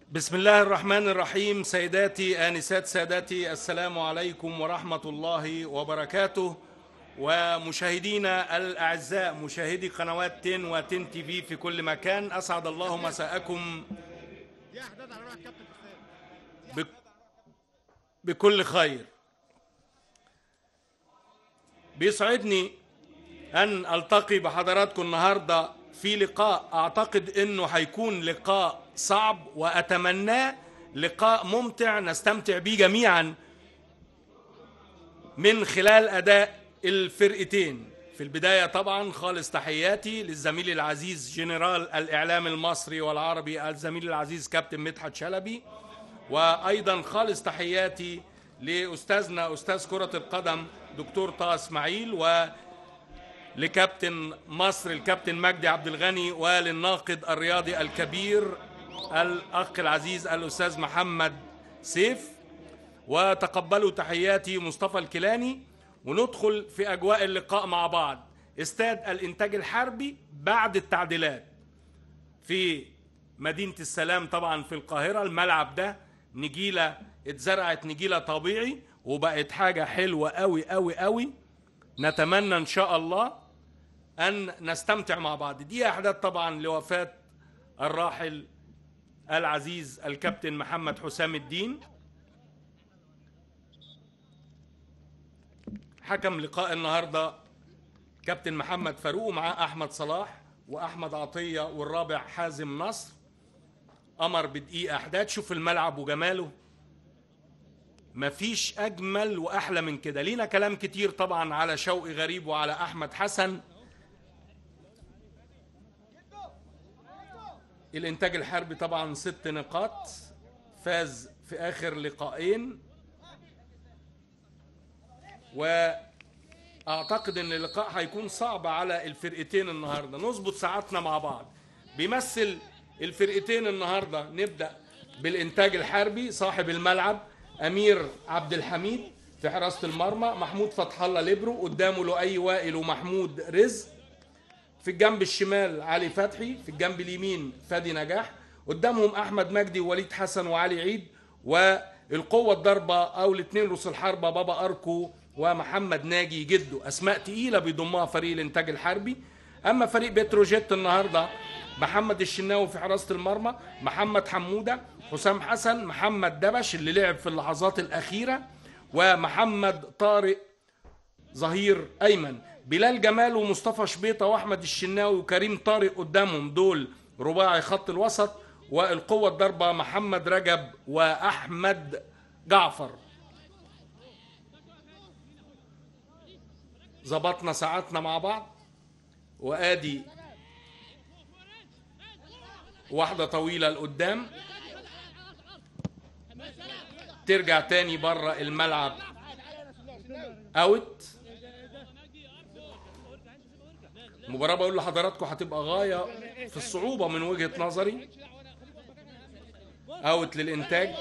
بسم الله الرحمن الرحيم. سيداتي آنسات سادتي، السلام عليكم ورحمة الله وبركاته. ومشاهدينا الأعزاء، مشاهدي قنوات تن وتن تي في كل مكان، أسعد الله مساءكم بكل خير. بيسعدني أن ألتقي بحضراتكم النهاردة في لقاء أعتقد أنه هيكون لقاء صعب، وأتمناه لقاء ممتع نستمتع به جميعا من خلال أداء الفرقتين. في البداية طبعا خالص تحياتي للزميل العزيز جنرال الإعلام المصري والعربي الزميل العزيز كابتن مدحت شلبي، وأيضا خالص تحياتي لأستاذنا أستاذ كرة القدم دكتور طه اسماعيل، ولكابتن مصر الكابتن مجدي عبد الغني، وللناقد الرياضي الكبير الأخ العزيز الأستاذ محمد سيف. وتقبلوا تحياتي مصطفى الكيلاني، وندخل في أجواء اللقاء مع بعض. استاد الإنتاج الحربي بعد التعديلات في مدينة السلام طبعا في القاهرة. الملعب ده نجيلة، اتزرعت نجيلة طبيعي وبقت حاجة حلوة قوي قوي قوي. نتمنى إن شاء الله أن نستمتع مع بعض. دي أحداث طبعا لوفاة الراحل العزيز الكابتن محمد حسام الدين. حكم لقاء النهاردة كابتن محمد فاروق، ومعاه أحمد صلاح وأحمد عطية، والرابع حازم نصر. أمر بدقيقة أحداث. شوف الملعب وجماله، مفيش أجمل وأحلى من كده. لينا كلام كتير طبعا على شوقي غريب وعلى أحمد حسن. الإنتاج الحربي طبعا 6 نقاط، فاز في آخر لقاءين، وأعتقد أن اللقاء هيكون صعب على الفرقتين النهاردة. نظبط ساعتنا مع بعض. بيمثل الفرقتين النهاردة، نبدأ بالإنتاج الحربي صاحب الملعب أمير عبد الحميد في حراسة المرمى، محمود فتح الله ليبرو، قدامه لؤي وائل ومحمود رزق. في الجنب الشمال علي فتحي، في الجنب اليمين فادي نجاح، قدامهم أحمد مجدي ووليد حسن وعلي عيد، والقوة الضربة أو الاثنين رؤوس الحربة بابا أركو ومحمد ناجي جدو. أسماء تقيلة بيضمها فريق الإنتاج الحربي. أما فريق بتروجيت النهاردة محمد الشناوي في حراسة المرمى، محمد حمودة، حسام حسن، محمد دبش اللي لعب في اللحظات الأخيرة، ومحمد طارق ظهير أيمن. بلال جمال ومصطفى شبيطة وأحمد الشناوي وكريم طارق قدامهم، دول رباعي خط الوسط. والقوة الضربة محمد رجب وأحمد جعفر. ظبطنا ساعتنا مع بعض، وآدي واحدة طويلة لقدام، ترجع تاني بره الملعب اوت. المباراة بقول لحضراتكم هتبقى غاية في الصعوبة من وجهة نظري. اوت للإنتاج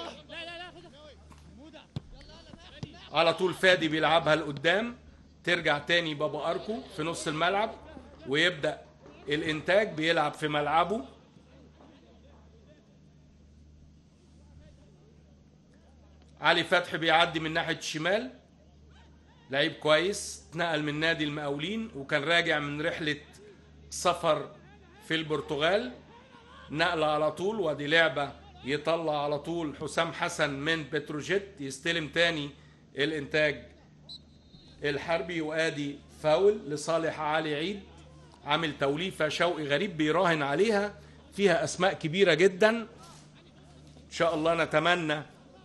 على طول. فادي بيلعبها لقدام، ترجع تاني بابا أركو في نص الملعب، ويبدأ الإنتاج بيلعب في ملعبه. علي فتحي بيعدي من ناحية الشمال، لعيب كويس، اتنقل من نادي المقاولين وكان راجع من رحلة سفر في البرتغال. نقلة على طول، ودي لعبة يطلع على طول حسام حسن من بتروجيت، يستلم تاني الإنتاج الحربي، وآدي فاول لصالح علي عيد. عامل توليفة شوقي غريب بيراهن عليها، فيها أسماء كبيرة جدا. إن شاء الله نتمنى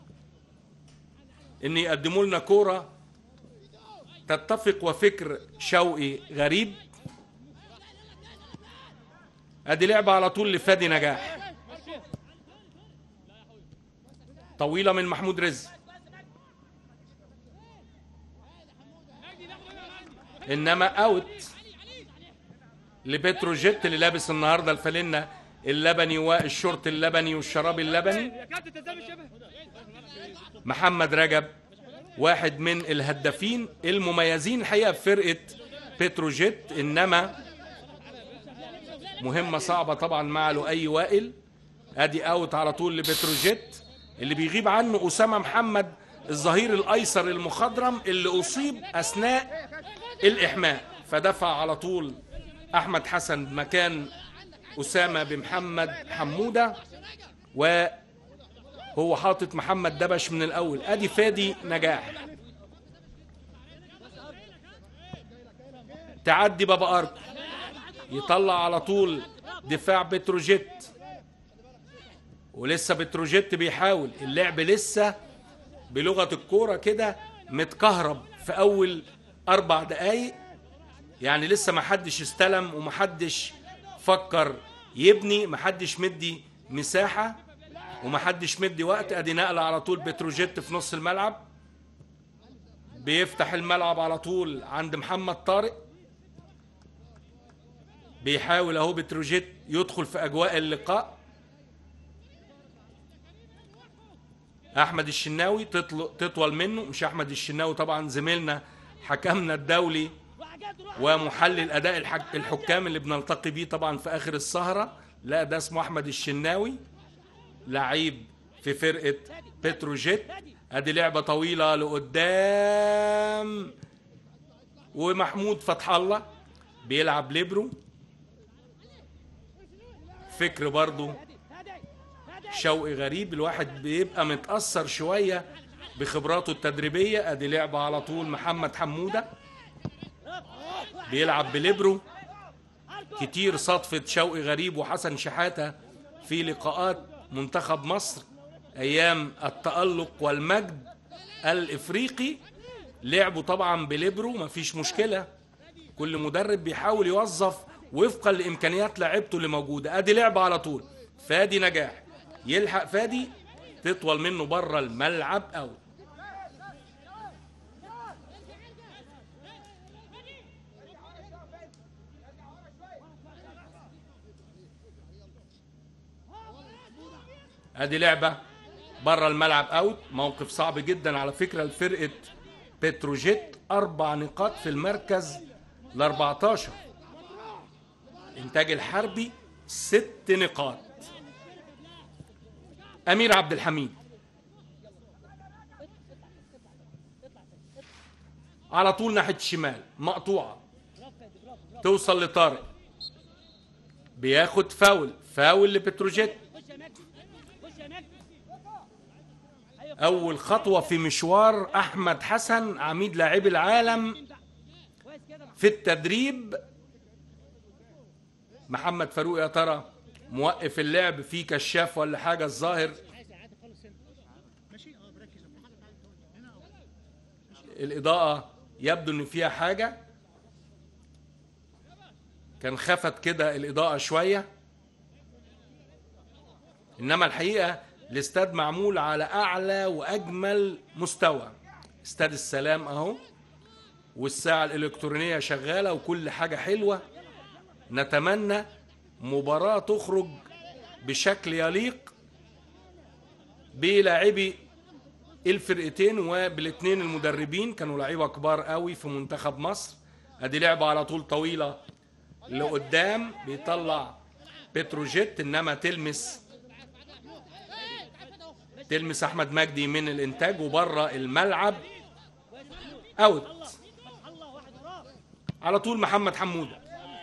إن يقدموا لنا كورة تتفق وفكر شوقي غريب. ادي لعبة على طول لفادي نجاح، طويلة من محمود رزق، انما اوت لبتروجيت اللي لابس النهارده الفانلة اللبني والشورت اللبني والشراب اللبني. محمد رجب واحد من الهدافين المميزين الحقيقة في فرقة بتروجيت، انما مهمة صعبة طبعا مع لؤي وائل ادي اوت على طول لبتروجيت اللي بيغيب عنه اسامه محمد الظهير الايسر المخضرم اللي اصيب اثناء الاحماء، فدفع على طول احمد حسن مكان اسامه بمحمد حموده، وهو حاطط محمد دبش من الاول. ادي فادي نجاح، تعدي بابا اركو، يطلع على طول دفاع بتروجيت، ولسه بتروجيت بيحاول. اللعب لسه بلغة الكورة كده متكهرب في أول 4 دقايق، يعني لسه ما حدش استلم وما حدش فكر يبني، ما حدش مدي مساحة وما حدش مدي وقت. ادي نقلة على طول بتروجيت في نص الملعب، بيفتح الملعب على طول عند محمد طارق، بيحاول اهو بتروجيت يدخل في اجواء اللقاء. احمد الشناوي تطول منه، مش احمد الشناوي طبعا، زميلنا حكمنا الدولي ومحلل اداء الحكام اللي بنلتقي بيه طبعا في اخر السهرة، لا ده اسمه احمد الشناوي، لعيب في فرقة بتروجيت. ادي لعبة طويلة لقدام، ومحمود فتح الله بيلعب ليبرو، فكر برضو شوقي غريب. الواحد بيبقى متأثر شوية بخبراته التدريبية. ادي لعبة على طول محمد حمودة بيلعب بليبرو، كتير صدفة شوقي غريب وحسن شحاتة في لقاءات منتخب مصر ايام التألق والمجد الافريقي، لعبوا طبعا بليبرو، مفيش مشكلة، كل مدرب بيحاول يوظف وفقا لامكانيات لاعبته اللي موجودة. ادي لعبة على طول فادي نجاح، يلحق فادي، تطول منه بره الملعب او ادي لعبة بره الملعب اوت. موقف صعب جدا على فكرة لفرقة بتروجيت، 4 نقاط في المركز ال14، انتاج الحربي 6 نقاط. امير عبد الحميد على طول ناحية الشمال، مقطوعة، توصل لطارق، بياخد فاول لبتروجيت. اول خطوة في مشوار احمد حسن عميد لاعبي العالم في التدريب. محمد فاروق يا ترى موقف اللعب، في كشاف ولا حاجة؟ الظاهر الإضاءة يبدو ان فيها حاجة، كان خفت كده الإضاءة شوية، انما الحقيقة الاستاد معمول على اعلى واجمل مستوى. استاد السلام اهو، والساعة الالكترونية شغالة وكل حاجة حلوة. نتمنى مباراة تخرج بشكل يليق بلاعبي الفرقتين وبالاثنين المدربين، كانوا لعيبة كبار قوي في منتخب مصر. ادي لعبة على طول طويلة لقدام، بيطلع بتروجيت، انما تلمس احمد مجدي من الانتاج وبره الملعب اوت. على طول محمد حمودة،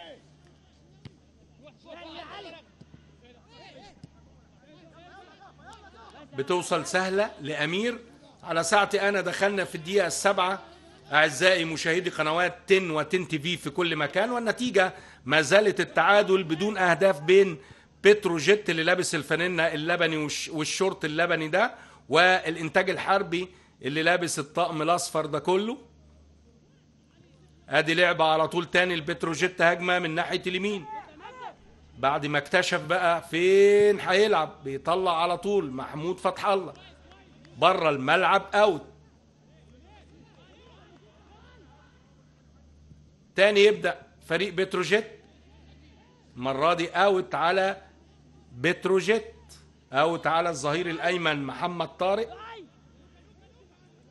بتوصل سهلة لأمير. على ساعتي أنا دخلنا في الدقيقة 7 أعزائي مشاهدي قنوات 10 و10 تي في في كل مكان، والنتيجة ما زالت التعادل بدون أهداف بين بتروجيت اللي لابس الفانلة اللبني والشورت اللبني ده، والإنتاج الحربي اللي لابس الطقم الأصفر ده كله. ادي لعبة على طول تاني البتروجيت، هجمة من ناحية اليمين بعد ما اكتشف بقى فين هيلعب، بيطلع على طول محمود فتح الله بره الملعب اوت. تاني يبدأ فريق بتروجيت، المرة دي اوت على بتروجيت، اوت على الظهير الايمن محمد طارق.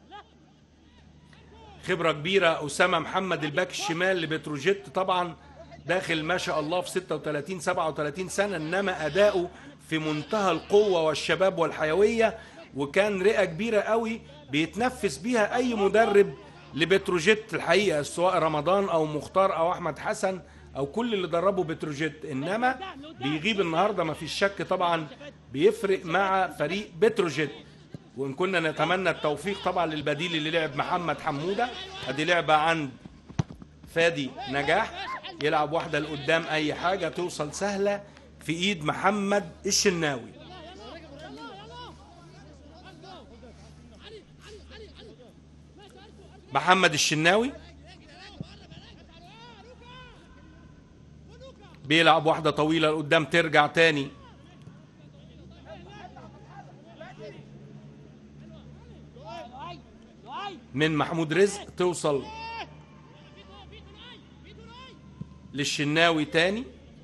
خبرة كبيرة أسامة محمد الباك الشمال لبتروجيت طبعا داخل ما شاء الله في 36 37 سنة، انما اداؤه في منتهى القوة والشباب والحيوية، وكان رئة كبيرة قوي بيتنفس بيها اي مدرب لبتروجيت الحقيقة، سواء رمضان او مختار او احمد حسن او كل اللي دربوا بتروجيت. انما بيغيب النهاردة ما فيش شك طبعا، بيفرق مع فريق بتروجيت. وان كنا نتمنى التوفيق طبعا للبديل اللي لعب محمد حمودة. ادي لعبة عند فادي نجاح، يلعب واحدة لقدام اي حاجة توصل سهلة في ايد محمد الشناوي. محمد الشناوي بيلعب واحدة طويلة لقدام ترجع تاني من محمود رزق، توصل للشناوي تاني.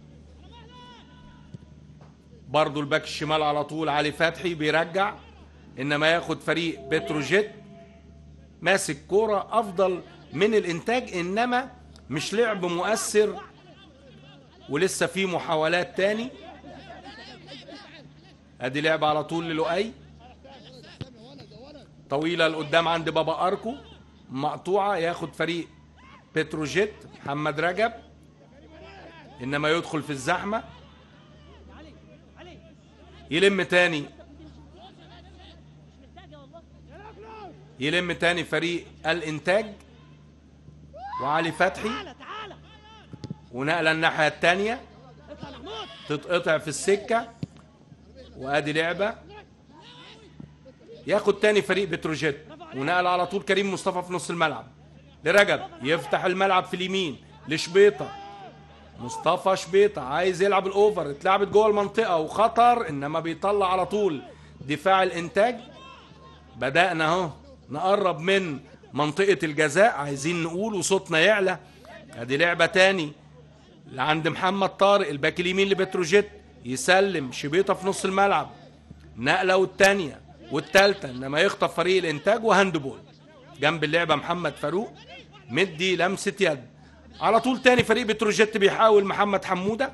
برضو الباك الشمال على طول علي فتحي بيرجع، انما ياخد فريق بتروجيت ماسك كورة افضل من الانتاج، انما مش لعب مؤثر، ولسه في محاولات تاني. ادي لعبة على طول للؤي طويلة لقدام عند بابا اركو، مقطوعة، ياخد فريق بتروجيت محمد رجب، انما يدخل في الزحمة، يلم تاني فريق الانتاج وعلي فتحي، ونقلة الناحية التانية تتقطع في السكة. وادي لعبة ياخد تاني فريق بتروجيت، ونقل على طول كريم مصطفى في نص الملعب لرجب، يفتح الملعب في اليمين لشبيطة. مصطفى شبيطة عايز يلعب الاوفر، اتلعبت جوه المنطقة وخطر، انما بيطلع على طول دفاع الانتاج. بدأنا اهو نقرب من منطقة الجزاء، عايزين نقول وصوتنا يعلى. ادي لعبة تاني لعند محمد طارق الباك اليمين لبتروجيت، يسلم شبيطة في نص الملعب، نقلة والتانية والتالتة، انما يخطف فريق الانتاج وهاندبول. جنب اللعبة محمد فاروق مدي لمسة يد على طول. تاني فريق بتروجيت بيحاول محمد حمودة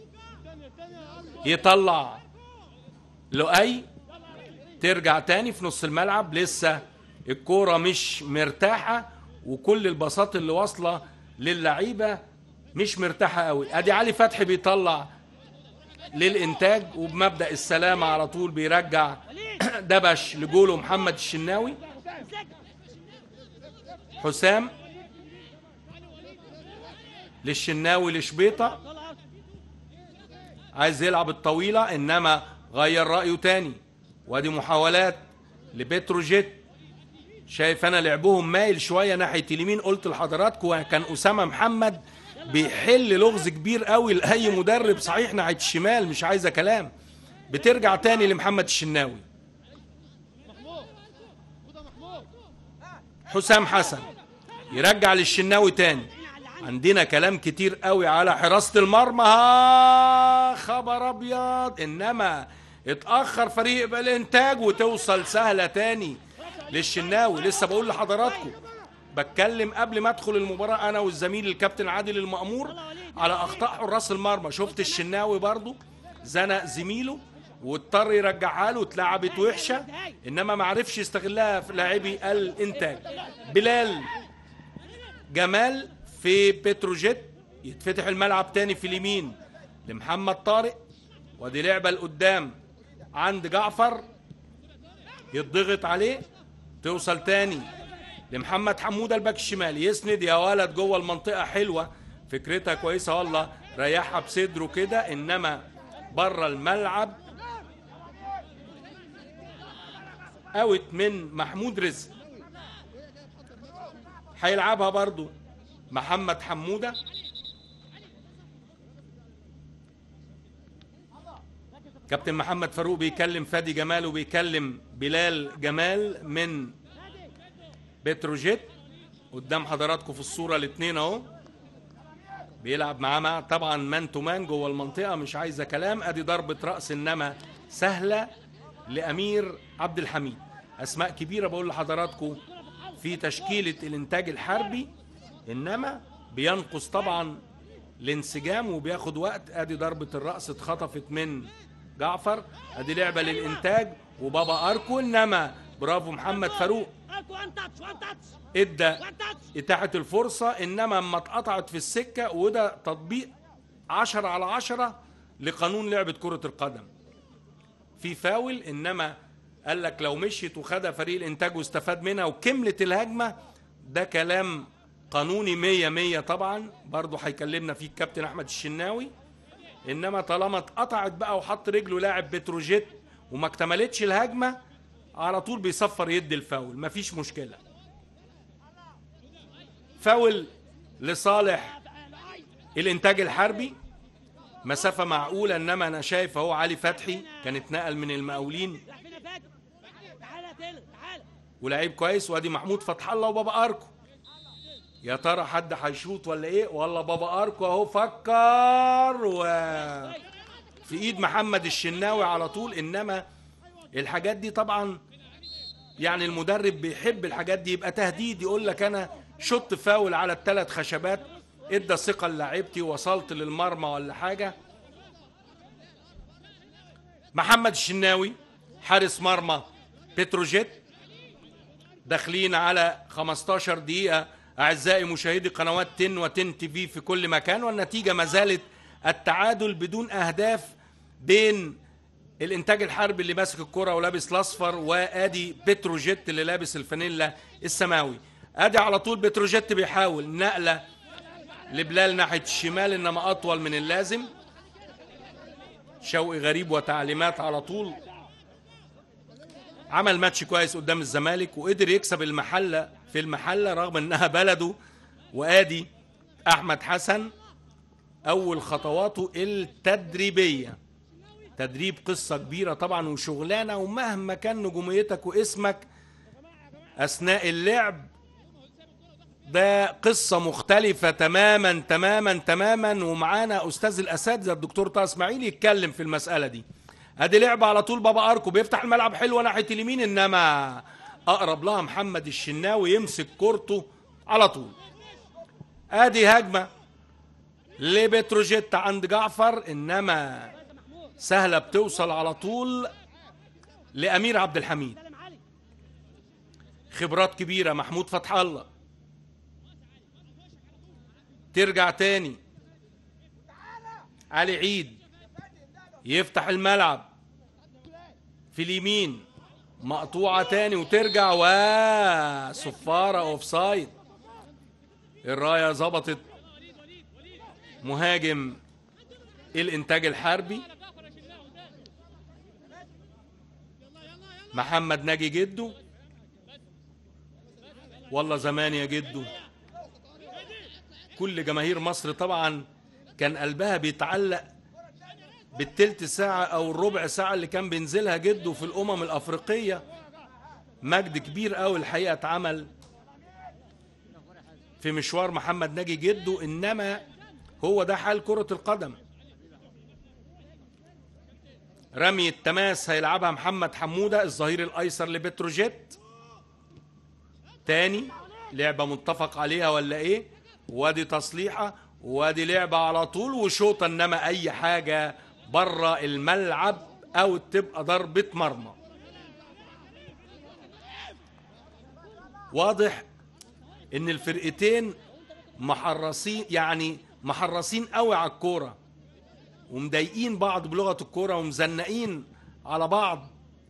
يطلع لؤي، ترجع تاني في نص الملعب، لسه الكورة مش مرتاحة، وكل البساط اللي واصلة للعيبة مش مرتاحة قوي. ادي علي فتحي بيطلع للانتاج، وبمبدأ السلامة على طول بيرجع دبش لجوله محمد الشناوي. حسام للشناوي لشبيطة، عايز يلعب الطويلة انما غير رأيه تاني. وادي محاولات لبتروجيت، شايف انا لعبهم مايل شوية ناحية اليمين. قلت لحضراتكم كان أسامة محمد بيحل لغز كبير قوي لأي مدرب، صحيح ناحية الشمال مش عايزة كلام. بترجع تاني لمحمد الشناوي. حسام حسن يرجع للشناوي تاني. عندنا كلام كتير قوي على حراسة المرمى، خبر ابيض، انما اتأخر فريق بالانتاج وتوصل سهلة تاني للشناوي. لسه بقول لحضراتكم، بتكلم قبل ما ادخل المباراة انا والزميل الكابتن عادل المأمور على اخطاء حراس المرمى. شفت الشناوي برضو زنق زميله واضطر يرجعها له، اتلعبت وحشة، انما ما عرفش يستغلها في لاعبي الانتاج. بلال جمال في بتروجيت، يتفتح الملعب تاني في اليمين لمحمد طارق، ودي لعبة لقدام عند جعفر، يتضغط عليه، توصل تاني لمحمد حمودة الباك الشمال، يسند يا ولد جوه المنطقة، حلوة فكرتها كويسة والله، ريحها بصدره كده، انما بره الملعب اوت من محمود رزق. هيلعبها برضو محمد حمودة، كابتن محمد فاروق بيكلم فادي جمال وبيكلم بلال جمال من بتروجيت. قدام حضراتكم في الصورة الاثنين اهو، بيلعب معاه طبعا مان تو مان جوه المنطقة، مش عايزة كلام. ادي ضربة رأس انما سهلة لأمير عبد الحميد. اسماء كبيرة بقول لحضراتكم في تشكيلة الانتاج الحربي، انما بينقص طبعا الانسجام وبياخد وقت. ادي ضربة الرأس اتخطفت من جعفر. ادي لعبة للانتاج وبابا اركو، انما برافو محمد فاروق ادى اتاحة الفرصة، انما اما اتقطعت في السكة، وده تطبيق 10/10 لقانون لعبة كرة القدم. في فاول، انما قال لك لو مشيت وخدها فريق الانتاج واستفاد منها وكملت الهجمة، ده كلام قانوني 100 طبعا، برضه هيكلمنا فيه الكابتن احمد الشناوي. انما طالما اتقطعت بقى وحط رجله لاعب بتروجيت وما اكتملتش الهجمة، على طول بيصفر يد الفاول، مفيش مشكلة. فاول لصالح الانتاج الحربي، مسافة معقولة، انما انا شايف اهو علي فتحي كان اتنقل من المقاولين ولعيب كويس. وادي محمود فتح الله وبابا اركو. يا ترى حد هيشوط ولا ايه؟ والله بابا اركو اهو فكر في ايد محمد الشناوي على طول. انما الحاجات دي طبعا يعني المدرب بيحب الحاجات دي، يبقى تهديد، يقول لك انا شط فاول على الثلاث خشبات، ادى ثقة للاعيبتي، وصلت للمرمى ولا حاجة. محمد الشناوي حارس مرمى بتروجيت. داخلين على 15 دقيقة أعزائي مشاهدي قنوات تن وتن تي في كل مكان، والنتيجة ما زالت التعادل بدون أهداف بين الإنتاج الحربي اللي ماسك الكرة ولابس الأصفر، وآدي بتروجيت اللي لابس الفانيلا السماوي. آدي على طول بتروجيت بيحاول نقلة لبلال ناحية الشمال، إنما أطول من اللازم. شوقي غريب وتعليمات على طول. عمل ماتش كويس قدام الزمالك وقدر يكسب المحلة في المحلة رغم انها بلده. وادي احمد حسن اول خطواته التدريبية. تدريب قصة كبيرة طبعا وشغلانة، ومهما كان نجوميتك واسمك اثناء اللعب ده قصة مختلفة تماما تماما تماما. ومعانا استاذ الاساتذة الدكتور طه اسماعيل يتكلم في المسألة دي. ادي لعبة على طول بابا اركو بيفتح الملعب حلوة ناحية اليمين، انما اقرب لها محمد الشناوي يمسك كورته على طول. ادي هجمة لبتروجيت عند جعفر، انما سهلة بتوصل على طول لامير عبد الحميد. خبرات كبيرة محمود فتح الله. ترجع تاني علي عيد يفتح الملعب في اليمين، مقطوعة تاني وترجع، وصفارة اوفسايد. الراية ظبطت مهاجم الانتاج الحربي محمد ناجي جدو. والله زمان يا جدو كل جماهير مصر طبعا كان قلبها بيتعلق بالتلت ساعة او الربع ساعة اللي كان بينزلها جدو في الامم الافريقية. مجد كبير قوي الحقيقة اتعمل في مشوار محمد ناجي جدو، انما هو ده حال كرة القدم. رمي التماس هيلعبها محمد حمودة الظهير الايسر لبتروجيت. تاني لعبة متفق عليها ولا ايه؟ وادي تصليحة وادي لعبة على طول وشوطة، انما اي حاجة بره الملعب او تبقى ضربة مرمى. واضح ان الفرقتين محرصين، يعني محرصين قوي على الكورة ومضايقين بعض بلغة الكورة ومزنقين على بعض،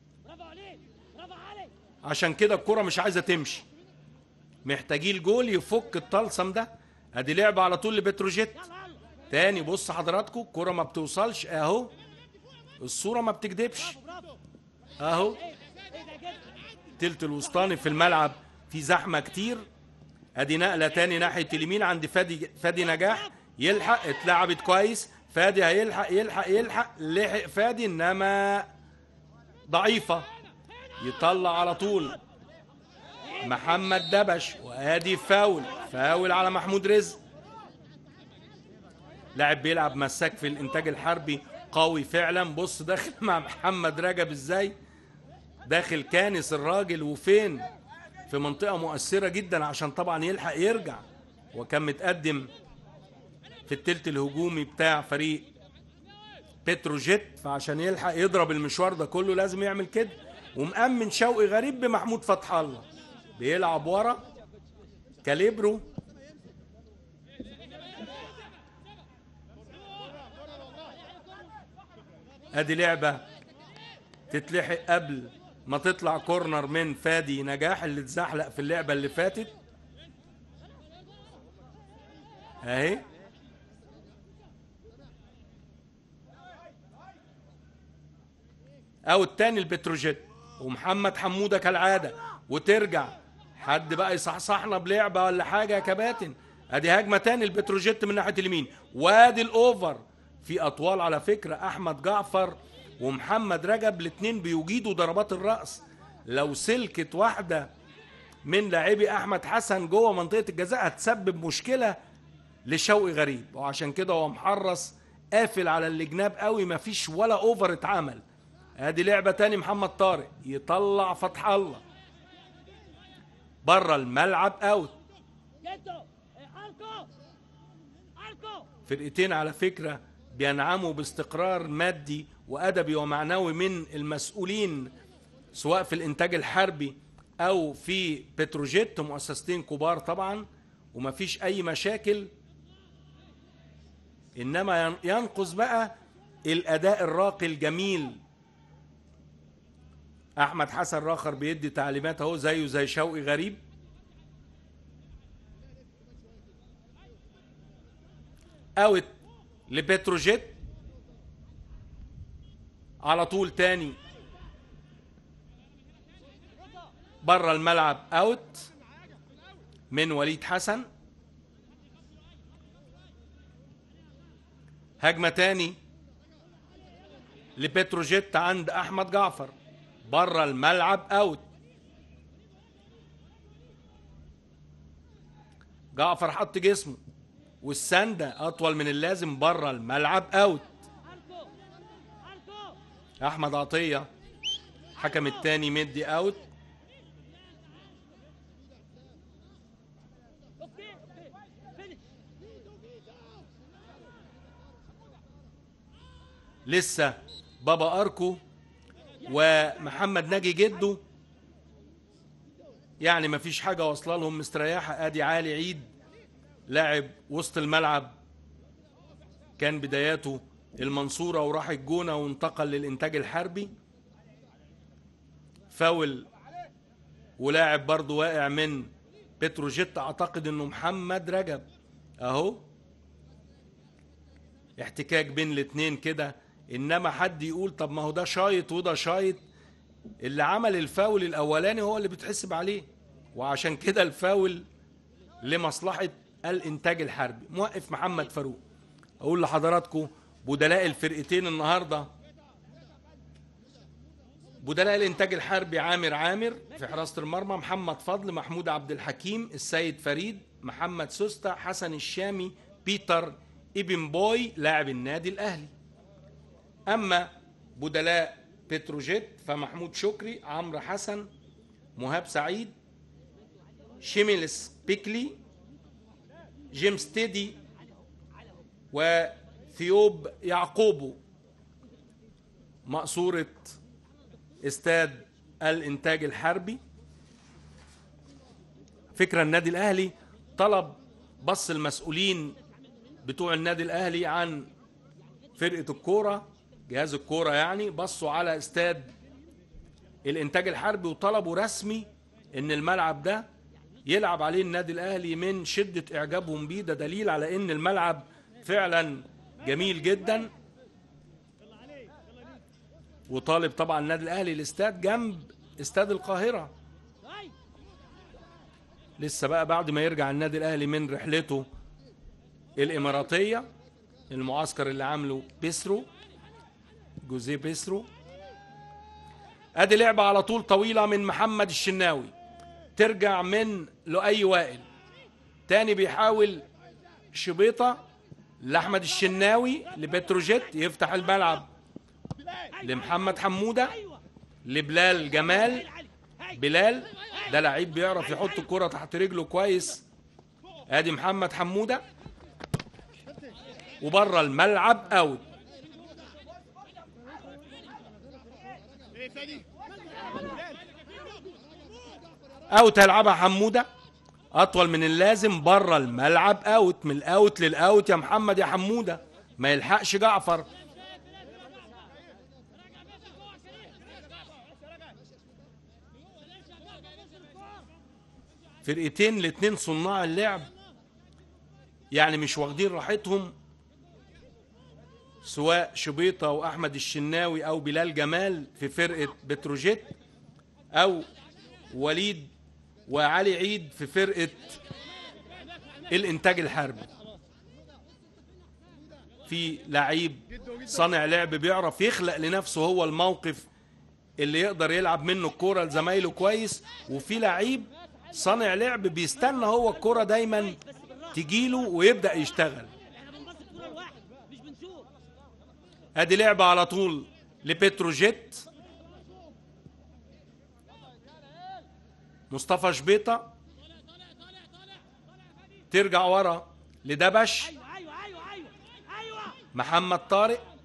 عشان كده الكورة مش عايزة تمشي. محتاجين الجول يفك الطلسم ده. ادي لعبة على طول لبتروجيت تاني. بص حضراتكم الكورة ما بتوصلش اهو، الصورة ما بتكدبش اهو. تلت الوسطاني في الملعب في زحمة كتير. ادي نقلة تاني ناحية اليمين عند فادي نجاح، يلحق، اتلعبت كويس. فادي هيلحق لحق فادي انما ضعيفة. يطلع على طول محمد دبش، وادي فاول على محمود رزق. لاعب بيلعب مساك في الانتاج الحربي قوي فعلا. بص داخل مع محمد رجب ازاي، داخل كانس الراجل وفين في منطقة مؤثرة جدا عشان طبعا يلحق يرجع، وكان متقدم في التلت الهجومي بتاع فريق بتروجيت، فعشان يلحق يضرب المشوار ده كله لازم يعمل كده. ومأمن شوقي غريب بمحمود فتح الله، بيلعب ورا كاليبرو. ادي لعبة تتلحق قبل ما تطلع كورنر من فادي نجاح اللي اتزحلق في اللعبة اللي فاتت اهي. او التاني البتروجيت ومحمد حمودة كالعادة، وترجع حد بقى يصحصحنا بلعبة ولا حاجة يا كباتن. ادي هجمة تاني البتروجيت من ناحية اليمين، وادي الاوفر في اطوال على فكرة. احمد جعفر ومحمد رجب الاتنين بيجيدوا ضربات الرأس، لو سلكت واحدة من لاعبي احمد حسن جوه منطقة الجزاء هتسبب مشكلة لشوقي غريب، وعشان كده هو محرص قافل على الجناب قوي، مفيش ولا اوفر اتعمل. ادي لعبة تاني محمد طارق يطلع فتح الله بره الملعب اوت. فرقتين على فكرة بينعموا باستقرار مادي وادبي ومعنوي من المسؤولين سواء في الانتاج الحربي او في بتروجيت، مؤسستين كبار طبعا ومفيش اي مشاكل. انما ينقص بقى الاداء الراقي الجميل. احمد حسن راخر بيدي تعليمات اهو زيه زي شوقي غريب. اوت لبتروجيت على طول تاني بره الملعب اوت من وليد حسن. هجمة تاني لبتروجيت عند احمد جعفر بره الملعب اوت. جعفر حط جسمه والسندة اطول من اللازم بره الملعب اوت. احمد عطية حكم التاني مدي اوت. لسه بابا اركو ومحمد ناجي جده يعني مفيش حاجة واصله لهم مستريحة. ادي علي عيد لاعب وسط الملعب كان بداياته المنصورة وراح الجونة وانتقل للإنتاج الحربي. فاول ولاعب برضو واقع من بتروجيت، أعتقد أنه محمد رجب أهو. احتكاك بين الاتنين كده، إنما حد يقول طب ما هو ده شايط وده شايط. اللي عمل الفاول الأولاني هو اللي بتحسب عليه، وعشان كده الفاول لمصلحة الإنتاج الحربي. موقف محمد فاروق. أقول لحضراتكم بدلاء الفرقتين النهاردة: بدلاء الإنتاج الحربي عامر في حراسة المرمى، محمد فضل، محمود عبد الحكيم، السيد فريد، محمد سوسته، حسن الشامي، بيتر ابن بوي لاعب النادي الأهلي. أما بدلاء بتروجيت فمحمود شكري، عمرو حسن، مهاب سعيد، شيميلس بيكلي، جيمس تيدي، وثيوب يعقوبو. مقصورة استاد الانتاج الحربي. فكرة النادي الاهلي طلب بص المسؤولين بتوع النادي الاهلي عن فرقة الكورة، جهاز الكورة يعني، بصوا على استاد الانتاج الحربي وطلبوا رسمي ان الملعب ده يلعب عليه النادي الاهلي من شدة اعجابهم بيه. ده دليل على ان الملعب فعلا جميل جدا. وطالب طبعا النادي الاهلي الاستاد جنب استاد القاهرة. لسه بقى بعد ما يرجع النادي الاهلي من رحلته الاماراتية، المعسكر اللي عامله بيسرو جوزيه بيسرو. ادي لعبة على طول طويلة من محمد الشناوي، ترجع من لؤي وائل. تاني بيحاول شبيطة لأحمد الشناوي لبتروجيت، يفتح الملعب لمحمد حمودة، لبلال جمال. بلال ده لعيب بيعرف يحط الكرة تحت رجله كويس. ادي محمد حمودة وبره الملعب اوت. اوت هيلعبها حموده اطول من اللازم بره الملعب اوت. من الاوت للاوت يا محمد يا حموده، ما يلحقش جعفر. فرقتين الاتنين صناع اللعب يعني مش واخدين راحتهم، سواء شبيطة واحمد الشناوي او بلال جمال في فرقة بتروجيت، او وليد وعلي عيد في فرقة الانتاج الحربي. في لعيب صانع لعب بيعرف يخلق لنفسه هو الموقف اللي يقدر يلعب منه الكرة لزمايله كويس، وفي لعيب صانع لعب بيستنى هو الكرة دايما تجيله ويبدأ يشتغل. ادي لعبة على طول لبتروجيت. مصطفى شبيطة ترجع ورا لدبش. محمد طارق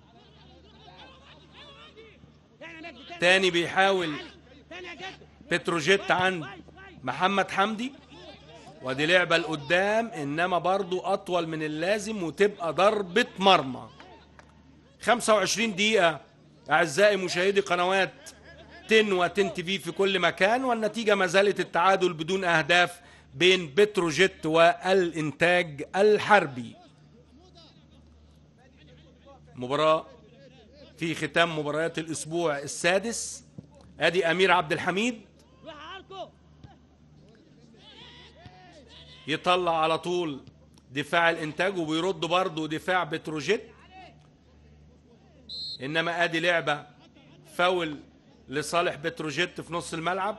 تاني بيحاول بتروجيت عند محمد حمدي، ودي لعبة لقدام انما برضو اطول من اللازم وتبقى ضربة مرمى. 25 دقيقة اعزائي مشاهدي قنوات تن وتن تي في كل مكان، والنتيجة ما زالت التعادل بدون اهداف بين بتروجيت والانتاج الحربي. مباراة في ختام مباريات الاسبوع السادس. ادي امير عبد الحميد يطلع على طول دفاع الانتاج وبيرد برضه دفاع بتروجيت، انما ادي لعبة فاول لصالح بتروجيت في نص الملعب.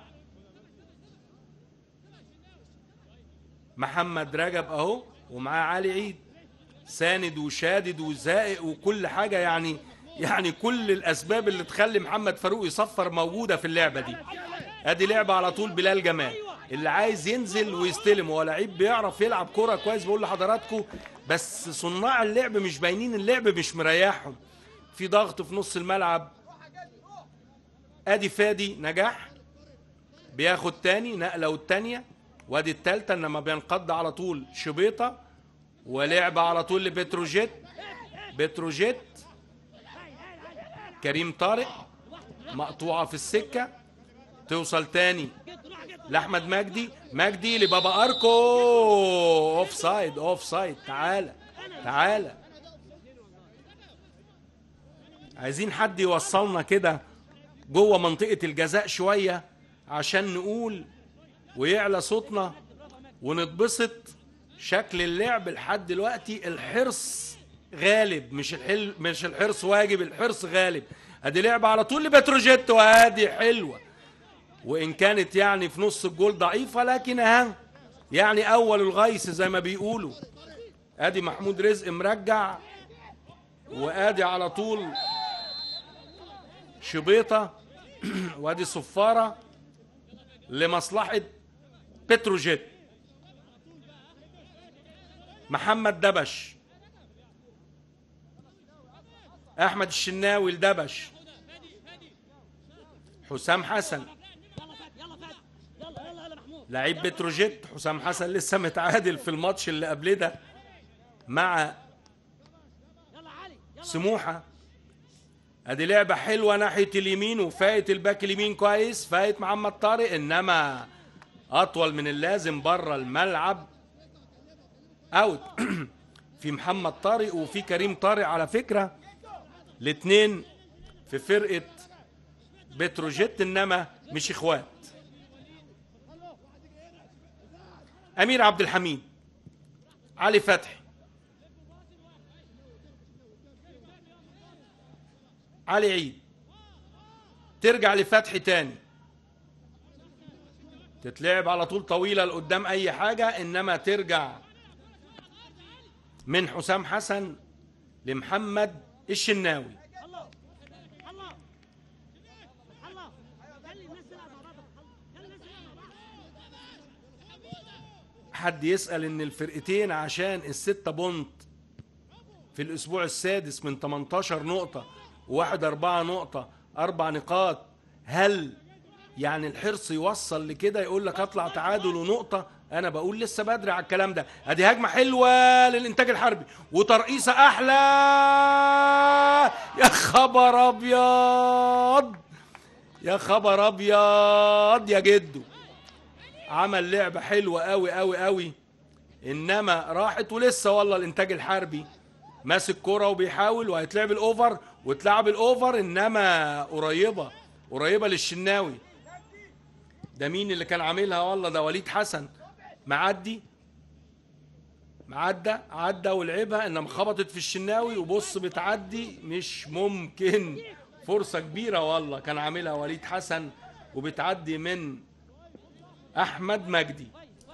محمد رجب اهو ومعاه علي عيد ساند وشادد وزائق وكل حاجة، يعني كل الاسباب اللي تخلي محمد فاروق يصفر موجودة في اللعبة دي. ادي لعبة على طول بلال جمال اللي عايز ينزل ويستلم، هو لعيب بيعرف يلعب كرة كويس بقول لحضراتكم، بس صناع اللعب مش باينين، اللعب مش مريحهم، في ضغط في نص الملعب. ادي فادي نجاح بياخد تاني نقلة والتانية وادي التالتة، انما بينقض على طول شبيطة ولعبة على طول لبتروجيت. بتروجيت كريم طارق مقطوعة في السكة، توصل تاني لأحمد مجدي لبابا أركو. اوف سايد. تعالى عايزين حد يوصلنا كده جوه منطقة الجزاء شوية عشان نقول ويعلى صوتنا ونتبسط. شكل اللعب لحد دلوقتي الحرص غالب، مش الحرص واجب، الحرص غالب. ادي لعبة على طول لبتروجيت وادي حلوة، وان كانت يعني في نص الجول ضعيفة لكن يعني اول الغيث زي ما بيقولوا. ادي محمود رزق مرجع وادي على طول شبيطة وادي صفارة لمصلحة بتروجيت. محمد دبش، احمد الشناوي لدبش، حسام حسن لعيب بتروجيت. حسام حسن لسه متعادل في الماتش اللي قبل ده مع سموحة. ادي لعبة حلوة ناحية اليمين وفايت الباك اليمين كويس، فايت محمد طارق انما اطول من اللازم بره الملعب اوت. في محمد طارق وفي كريم طارق على فكرة، الاتنين في فرقة بتروجيت انما مش اخوات. امير عبد الحميد، علي فتحي، علي عيد، ترجع لفتحي تاني، تتلعب على طول طويلة لقدام اي حاجة، انما ترجع من حسام حسن لمحمد الشناوي. حد يسأل ان الفرقتين عشان ال6 بونت في الاسبوع السادس من 18 نقطة وواحد 4 نقطة 4 نقاط، هل يعني الحرص يوصل لكده يقول لك اطلع تعادل ونقطة؟ انا بقول لسه بدري على الكلام ده. ادي هجمة حلوة للانتاج الحربي وترقيصة احلى، يا خبر ابيض يا خبر ابيض يا جدو، عمل لعبة حلوة قوي قوي قوي، انما راحت ولسه والله الانتاج الحربي ماسك كرة وبيحاول، وهيتلعب الاوفر واتلعب الاوفر، انما قريبة للشناوي. ده مين اللي كان عاملها؟ والله ده وليد حسن، عدى ولعبها، انما خبطت في الشناوي، وبص بتعدي مش ممكن، فرصة كبيرة والله كان عاملها وليد حسن، وبتعدي من احمد مجدي.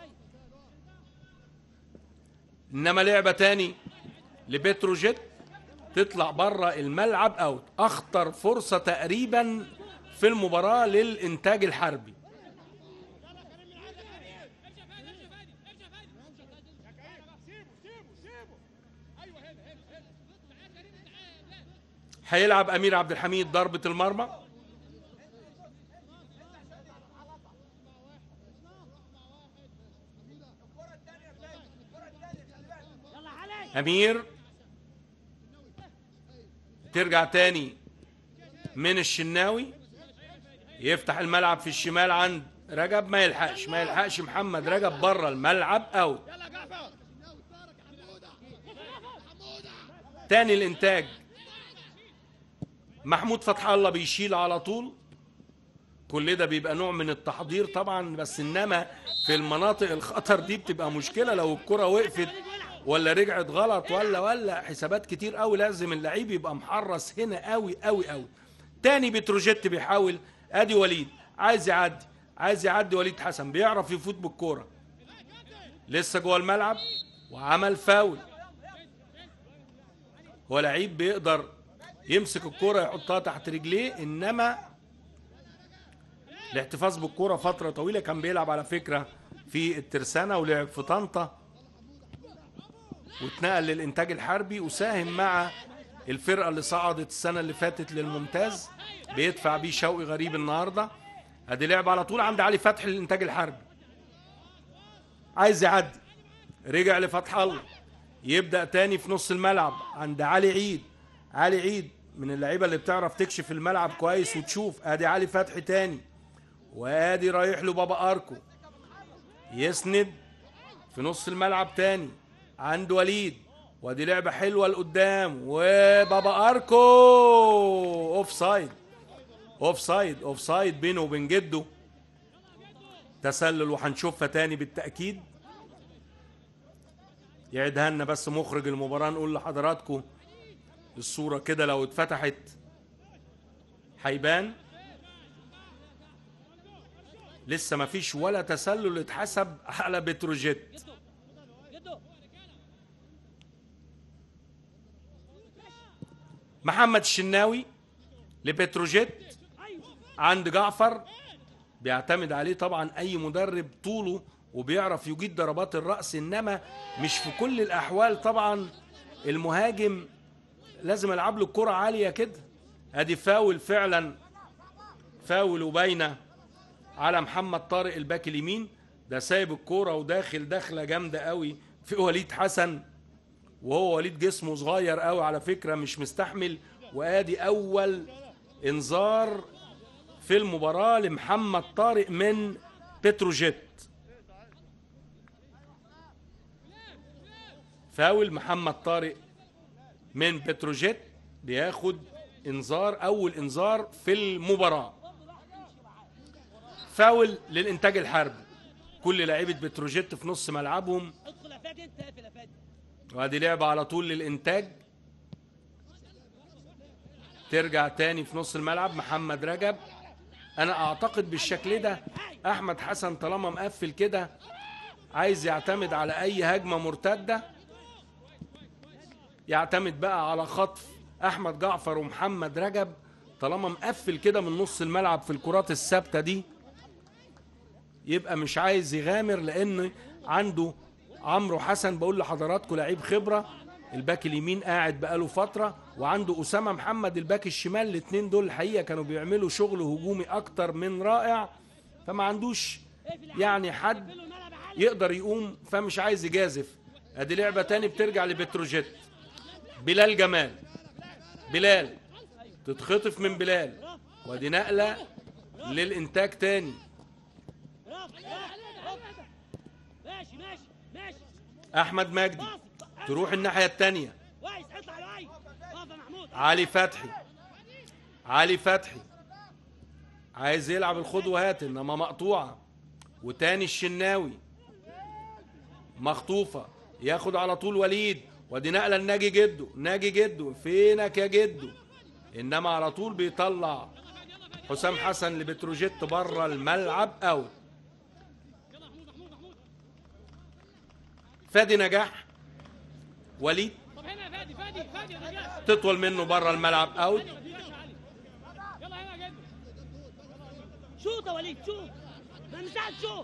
انما لعبة تاني لبتروجيت تطلع بره الملعب اوت، اخطر فرصة تقريبا في المباراة للانتاج الحربي. هيلعب امير عبد الحميد ضربة المرمى. امير ترجع تاني من الشناوي، يفتح الملعب في الشمال عند رجب، ما يلحقش محمد رجب بره الملعب اوت. تاني الانتاج محمود فتح الله بيشيل على طول، كل ده بيبقى نوع من التحضير طبعا، بس انما في المناطق الخطر دي بتبقى مشكلة، لو الكرة وقفت ولا رجعت غلط ولا حسابات كتير قوي، لازم اللعيب يبقى محرص هنا قوي قوي قوي. تاني بتروجيت بيحاول، ادي وليد عايز يعدي وليد حسن، بيعرف يفوت بالكوره، لسه جوه الملعب وعمل فاول. هو لعيب بيقدر يمسك الكوره يحطها تحت رجليه، انما الاحتفاظ بالكوره فتره طويله. كان بيلعب على فكره في الترسانه ولعب في طنطا واتنقل للانتاج الحربي، وساهم مع الفرقه اللي صعدت السنه اللي فاتت للممتاز، بيدفع بيه شوقي غريب النهارده. ادي لعب على طول عند علي فتحي للانتاج الحربي، عايز يعدي، رجع لفتح الله، يبدا تاني في نص الملعب عند علي عيد من اللعيبه اللي بتعرف تكشف الملعب كويس وتشوف. ادي علي فتحي تاني، وادي رايح له بابا اركو، يسند في نص الملعب تاني عند وليد، وادي لعبه حلوه لقدام، وبابا اركو اوف سايد بينه وبين جده، تسلل، وهنشوفها تاني بالتاكيد. يعيدها لنا بس مخرج المباراه، نقول لحضراتكم الصوره كده لو اتفتحت هيبان. لسه ما فيش ولا تسلل اتحسب على بتروجيت. محمد الشناوي لبتروجيت عند جعفر، بيعتمد عليه طبعا اي مدرب طوله وبيعرف يجيد ضربات الرأس، انما مش في كل الاحوال طبعا المهاجم لازم العب له الكرة عالية كده. ادي فاول فعلا، فاول وباينه على محمد طارق الباك اليمين، ده سايب الكرة وداخل دخله جامده قوي في وليد حسن، وهو وليد جسمه صغير قوي على فكرة مش مستحمل. وادي اول انذار في المباراة لمحمد طارق من بتروجيت، فاول محمد طارق من بتروجيت بياخد انذار، اول انذار في المباراة. فاول للانتاج الحربي، كل لعيبة بتروجيت في نص ملعبهم، وادي لعبة على طول للانتاج. ترجع تاني في نص الملعب محمد رجب. انا اعتقد بالشكل ده احمد حسن طالما مقفل كده عايز يعتمد على اي هجمة مرتدة، يعتمد بقى على خطف احمد جعفر ومحمد رجب، طالما مقفل كده من نص الملعب في الكرات الثابتة دي، يبقى مش عايز يغامر، لان عنده عمرو حسن بقول لحضراتكم لعيب خبرة، الباك اليمين قاعد بقاله فتره، وعنده اسامه محمد الباك الشمال. الاثنين دول الحقيقه كانوا بيعملوا شغل هجومي اكتر من رائع، فما عندوش يعني حد يقدر يقوم، فمش عايز يجازف. ادي لعبه تاني بترجع لبتروجيت. بلال جمال، بلال تتخطف من بلال، وادي نقله للانتاج تاني. احمد مجدي تروح الناحيه التانيه. علي فتحي، علي فتحي عايز يلعب الخد وهات، انما مقطوعه. وتاني الشناوي مخطوفه، ياخد على طول وليد، وادي نقله لناجي جدو. ناجي جدو فينك يا جدو؟ انما على طول بيطلع حسام حسن لبتروجيت بره الملعب اوت. فادي نجاح، وليد تطول منه بره الملعب اوت. شوط يا وليد، شوط مساعد، شوط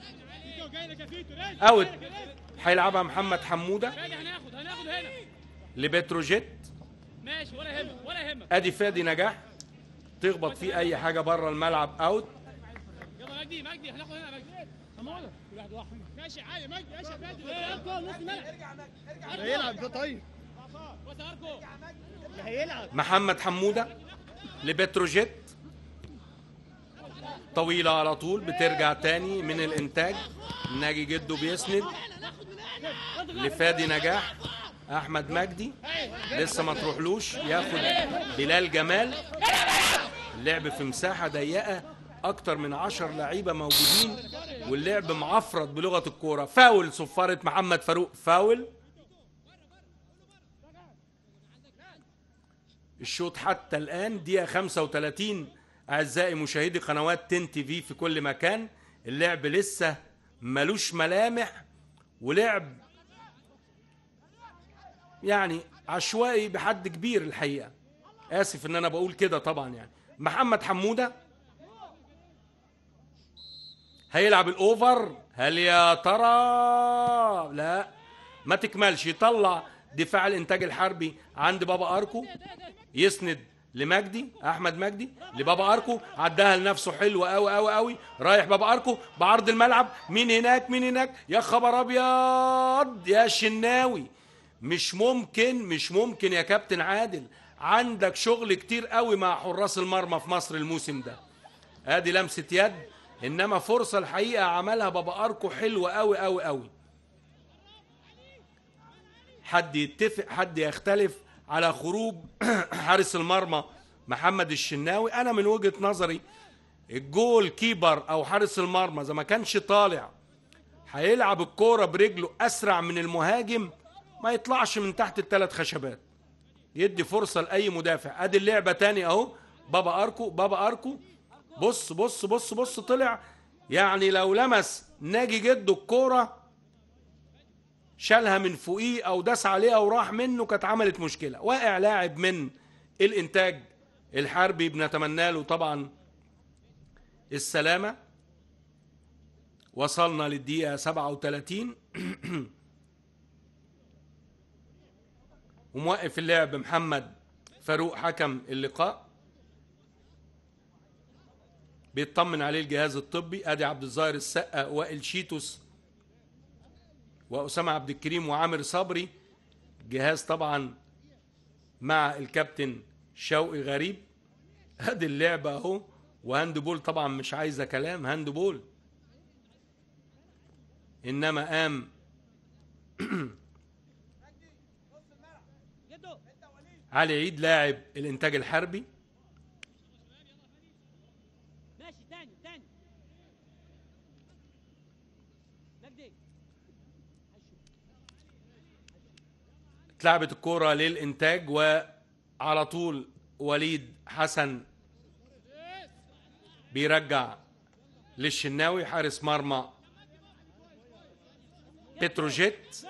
اوت. هيلعبها محمد حموده هناخد هنا لبتروجيت. ماشي، ولا يهمك ولا يهمك. ادي فادي نجاح تخبط فيه اي حاجه بره الملعب اوت. يلا مجدي، مجدي هناخد هنا مجدي. حموده واحد واحد. ماشي عادي مجدي، ماشي يا فادي. نص الملعب هيلعب ده. طيب هيلعب محمد حموده لبتروجيت، طويله على طول بترجع تاني من الانتاج. ناجي جدو بيسند لفادي نجاح. احمد مجدي لسه ما تروحلوش، ياخد بلال جمال. اللعب في مساحه ضيقه، اكتر من 10 لعيبه موجودين، واللعب معفرط بلغه الكوره. فاول صفاره محمد فاروق، فاول. الشوط حتى الان دقيقه 35. اعزائي مشاهدي قنوات 10 تي في كل مكان، اللعب لسه ملوش ملامح، ولعب يعني عشوائي بحد كبير الحقيقه. اسف ان انا بقول كده طبعا. يعني محمد حموده هيلعب الاوفر، هل يا ترى؟ لا ما تكملش. يطلع دفاع الانتاج الحربي عند بابا اركو، يسند لمجدي، احمد مجدي لبابا اركو، عداها لنفسه حلو قوي قوي قوي. رايح بابا اركو بعرض الملعب، مين هناك مين هناك؟ يا خبر ابيض يا شناوي، مش ممكن مش ممكن يا كابتن عادل. عندك شغل كتير قوي مع حراس المرمى في مصر الموسم ده. ادي لمسه يد، انما فرصه الحقيقه عملها بابا اركو حلوه قوي قوي قوي. حد يتفق حد يختلف على خروج حارس المرمى محمد الشناوي. انا من وجهة نظري الجول كيبر او حارس المرمى اذا ما كانش طالع هيلعب الكوره برجله اسرع من المهاجم، ما يطلعش من تحت الثلاث خشبات، يدي فرصه لاي مدافع. ادي اللعبه تاني اهو. بابا اركو، بابا اركو بص بص بص بص، طلع يعني لو لمس ناجي جده الكوره شالها من فوقيه او داس عليها وراح منه كانت عملت مشكله. واقع لاعب من الانتاج الحربي، بنتمنى له طبعا السلامه. وصلنا للدقيقه 37 وموقف اللعب محمد فاروق حكم اللقاء، بيطمن عليه الجهاز الطبي. ادي عبد الظاهر السقا، وائل شيتوس، وأسامة عبد الكريم، وعامر صبري. جهاز طبعا مع الكابتن شوقي غريب. ادي اللعبة اهو، وهاند بول طبعا مش عايزة كلام، هاند بول. انما قام علي عيد لاعب الانتاج الحربي. اتلعبت الكرة للإنتاج، وعلى طول وليد حسن بيرجع للشناوي حارس مرمى بتروجيت.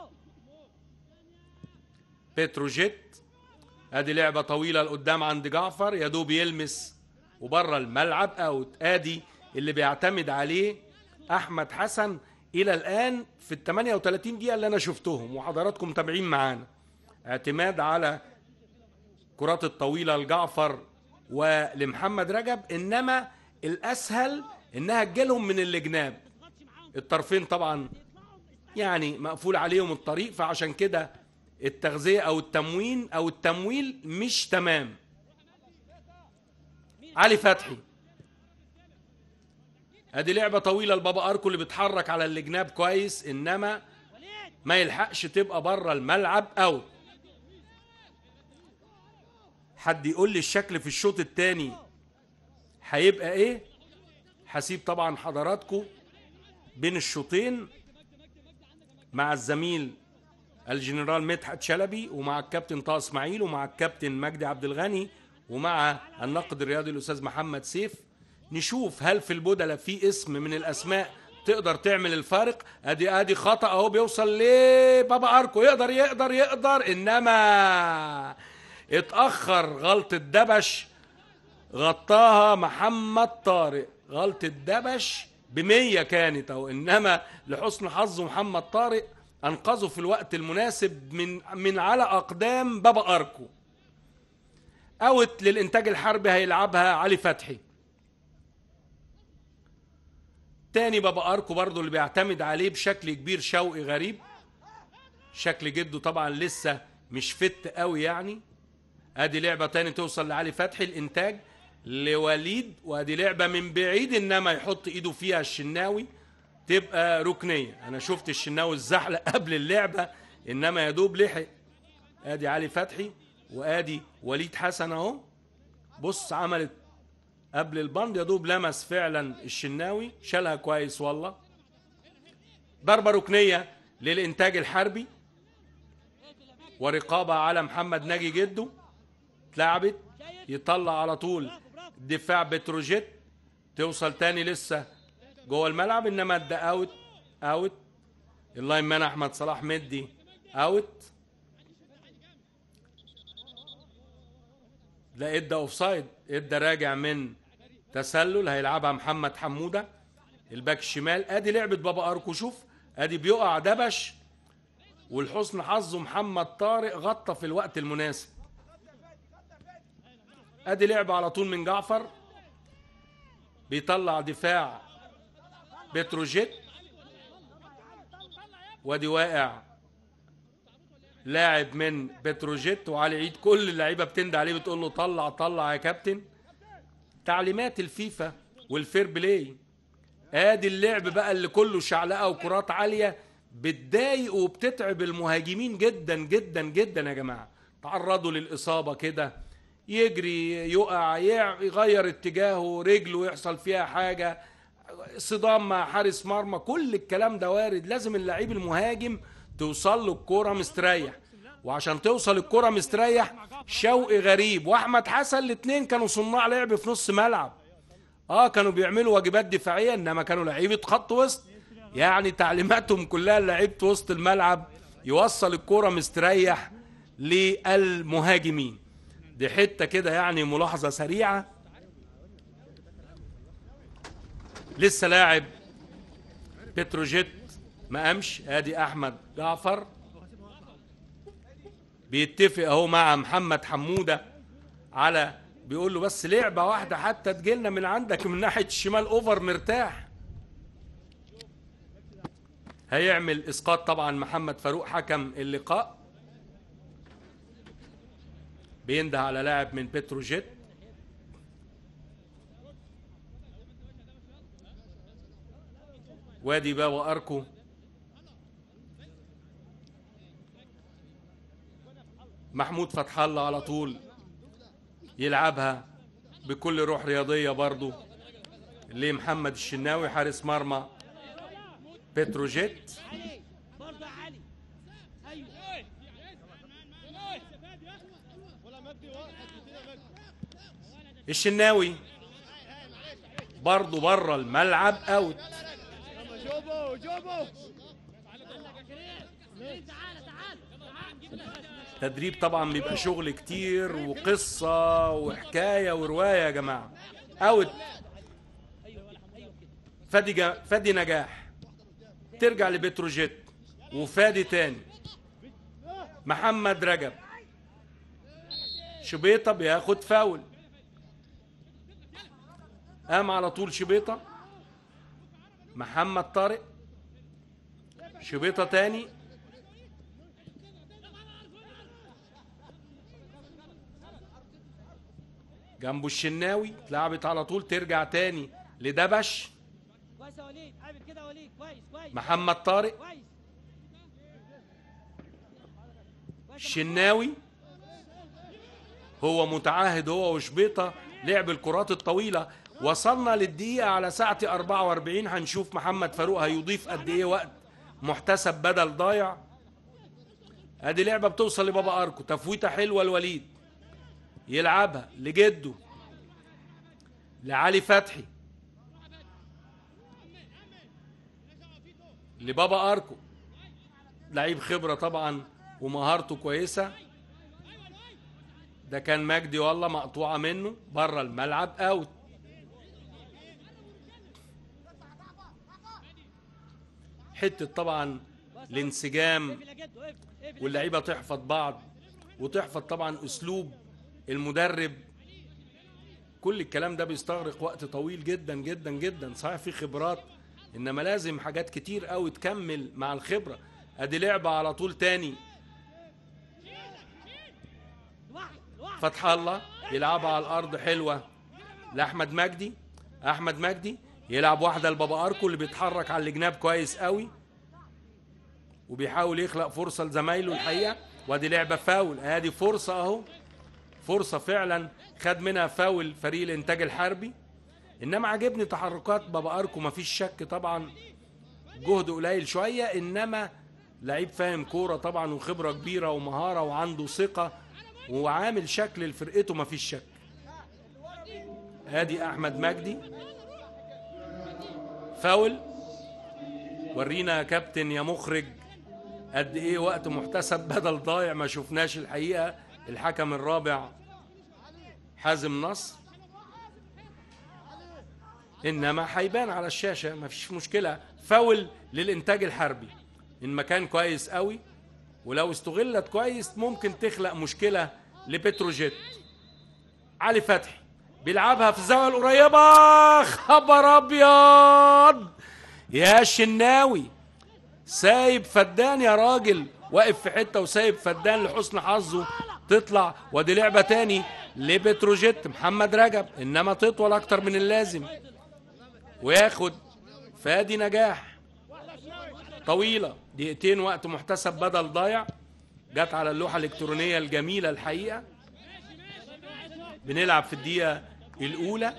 بتروجيت ادي لعبة طويلة لقدام عند جعفر، يا دوب يلمس وبره الملعب اوت. ادي اللي بيعتمد عليه احمد حسن الى الان في ال 38 دقيقة اللي انا شفتهم وحضراتكم متابعين معانا. اعتماد على كرات الطويلة لجعفر ولمحمد رجب، انما الاسهل انها تجيلهم من الجناب. الطرفين طبعا يعني مقفول عليهم الطريق، فعشان كده التغذية او التموين او التمويل مش تمام. علي فتحي، ادي لعبة طويلة لبابا اركو اللي بيتحرك على الجناب كويس، انما ما يلحقش تبقى بره الملعب. او حد يقول لي الشكل في الشوط الثاني هيبقى ايه؟ هسيب طبعا حضراتكم بين الشوطين مع الزميل الجنرال مدحت شلبي، ومع الكابتن طه اسماعيل، ومع الكابتن مجدي عبد الغني، ومع الناقد الرياضي الاستاذ محمد سيف، نشوف هل في البدلة في اسم من الاسماء تقدر تعمل الفارق. ادي خطأ اهو بيوصل لبابا اركو، يقدر انما اتأخر. غلطة دبش غطاها محمد طارق، غلطة دبش ب100 كانت اهو، انما لحسن حظ محمد طارق انقذه في الوقت المناسب من على اقدام بابا اركو. اوت للانتاج الحربي هيلعبها علي فتحي. تاني بابا اركو برضو اللي بيعتمد عليه بشكل كبير شوقي غريب، شكل جده طبعا لسه مش فت قوي يعني. ادي لعبة تاني توصل لعلي فتحي، الانتاج لوليد، وادي لعبة من بعيد انما يحط ايده فيها الشناوي تبقى ركنية. انا شفت الشناوي الزحلق قبل اللعبة انما يدوب لحق. ادي علي فتحي وادي وليد حسن اهو، بص عملت قبل البند يدوب لمس فعلا الشناوي، شالها كويس والله. ضربة ركنية للانتاج الحربي ورقابة على محمد ناجي جده، اتلعبت يطلع على طول دفاع بتروجيت، توصل تاني لسه جوه الملعب، انما ادى اوت. اللاين مان احمد صلاح مدي اوت، لا ادى اوفسايد، ادى راجع من تسلل هيلعبها محمد حموده الباك الشمال. ادي لعبه بابا اركو، شوف ادي بيقع دبش، والحسن حظه محمد طارق غطى في الوقت المناسب. ادي لعبه على طول من جعفر، بيطلع دفاع بتروجيت، وادي واقع لاعب من بتروجيت، وعلي عيد كل اللعيبه بتندى عليه بتقول له طلع يا كابتن. تعليمات الفيفا والفير بلاي. ادي اللعب بقى اللي كله شعلقه وكرات عاليه بتضايق وبتتعب المهاجمين جدا جدا جدا يا جماعه. تعرضوا للاصابه كده، يجري يقع يغير اتجاهه، رجله يحصل فيها حاجه، صدام مع حارس مرمى، كل الكلام ده وارد. لازم اللعيب المهاجم توصل له الكرة مستريح، وعشان توصل الكرة مستريح شوقي غريب واحمد حسن الاثنين كانوا صناع لعب في نص ملعب. كانوا بيعملوا واجبات دفاعيه، انما كانوا لعيبه خط وسط، يعني تعليماتهم كلها لعيبه وسط الملعب يوصل الكرة مستريح للمهاجمين. دي حته كده يعني ملاحظه سريعه. لسه لاعب بتروجيت ما قامش، ادي احمد جعفر بيتفق اهو مع محمد حموده على، بيقول له بس لعبه واحده حتى تجيلنا من عندك من ناحيه الشمال اوفر مرتاح. هيعمل اسقاط طبعا محمد فاروق حكم اللقاء، بينده على لاعب من بتروجيت. وادي بابا اركو محمود فتح الله على طول يلعبها بكل روح رياضيه برضو لمحمد الشناوي حارس مرمى بتروجيت. الشناوي برضو بره الملعب اوت. تدريب طبعا بيبقى شغل كتير وقصة وحكاية ورواية يا جماعة. اوت. فادي نجاح ترجع لبتروجيت، وفادي تاني محمد رجب. شبيطة بياخد فاول، قام على طول شبيطة. محمد طارق، شبيطة تاني، جنبه الشناوي، اتلعبت على طول ترجع تاني لدبش. كويس يا وليد، عامل كده يا وليد، كويس محمد طارق، الشناوي هو متعاهد هو وشبيطة لعب الكرات الطويلة. وصلنا للدقيقة على ساعة 44. هنشوف محمد فاروق هيضيف قد ايه وقت محتسب بدل ضايع. ادي لعبة بتوصل لبابا اركو، تفويتة حلوة الوليد يلعبها لجده لعلي فتحي لبابا اركو، لعيب خبرة طبعا ومهارته كويسة. ده كان مجدي والله، مقطوعة منه بره الملعب، اوت. حتة طبعا الانسجام واللعيبة تحفظ بعض وتحفظ طبعا اسلوب المدرب. كل الكلام ده بيستغرق وقت طويل جدا جدا جدا. صحيح في خبرات، انما لازم حاجات كتير قوي تكمل مع الخبرة. ادي لعبة على طول تاني، فتح الله يلعبها على الارض حلوة لاحمد مجدي. احمد مجدي يلعب واحدة لبابا اركو اللي بيتحرك على الجناب كويس قوي وبيحاول يخلق فرصة لزمايله الحقيقة. وادي لعبة فاول، ادي فرصة اهو، فرصة فعلا خد منها فاول فريق الانتاج الحربي. انما عجبني تحركات بابا اركو، مفيش شك طبعا جهد قليل شوية، انما لعيب فاهم كورة طبعا وخبرة كبيرة ومهارة وعنده ثقة وعامل شكل لفرقته مفيش شك. ادي احمد مجدي فاول. ورينا يا كابتن يا مخرج قد ايه وقت محتسب بدل ضايع ما شفناش الحقيقة. الحكم الرابع حازم نصر، انما هيبان على الشاشة مفيش مشكلة. فاول للانتاج الحربي، المكان كويس قوي ولو استغلت كويس ممكن تخلق مشكلة لبتروجيت. علي فتحي بيلعبها في الزاوية القريبة، خبر ابيض يا شناوي، سايب فدان يا راجل، واقف في حتة وسايب فدان لحسن حظه تطلع. ودي لعبة تاني لبتروجيت محمد رجب، انما تطول اكتر من اللازم وياخد فادي نجاح طويلة. دقيقتين وقت محتسب بدل ضايع، جت على اللوحة الإلكترونية الجميلة الحقيقة. بنلعب في الدقيقة الأولى.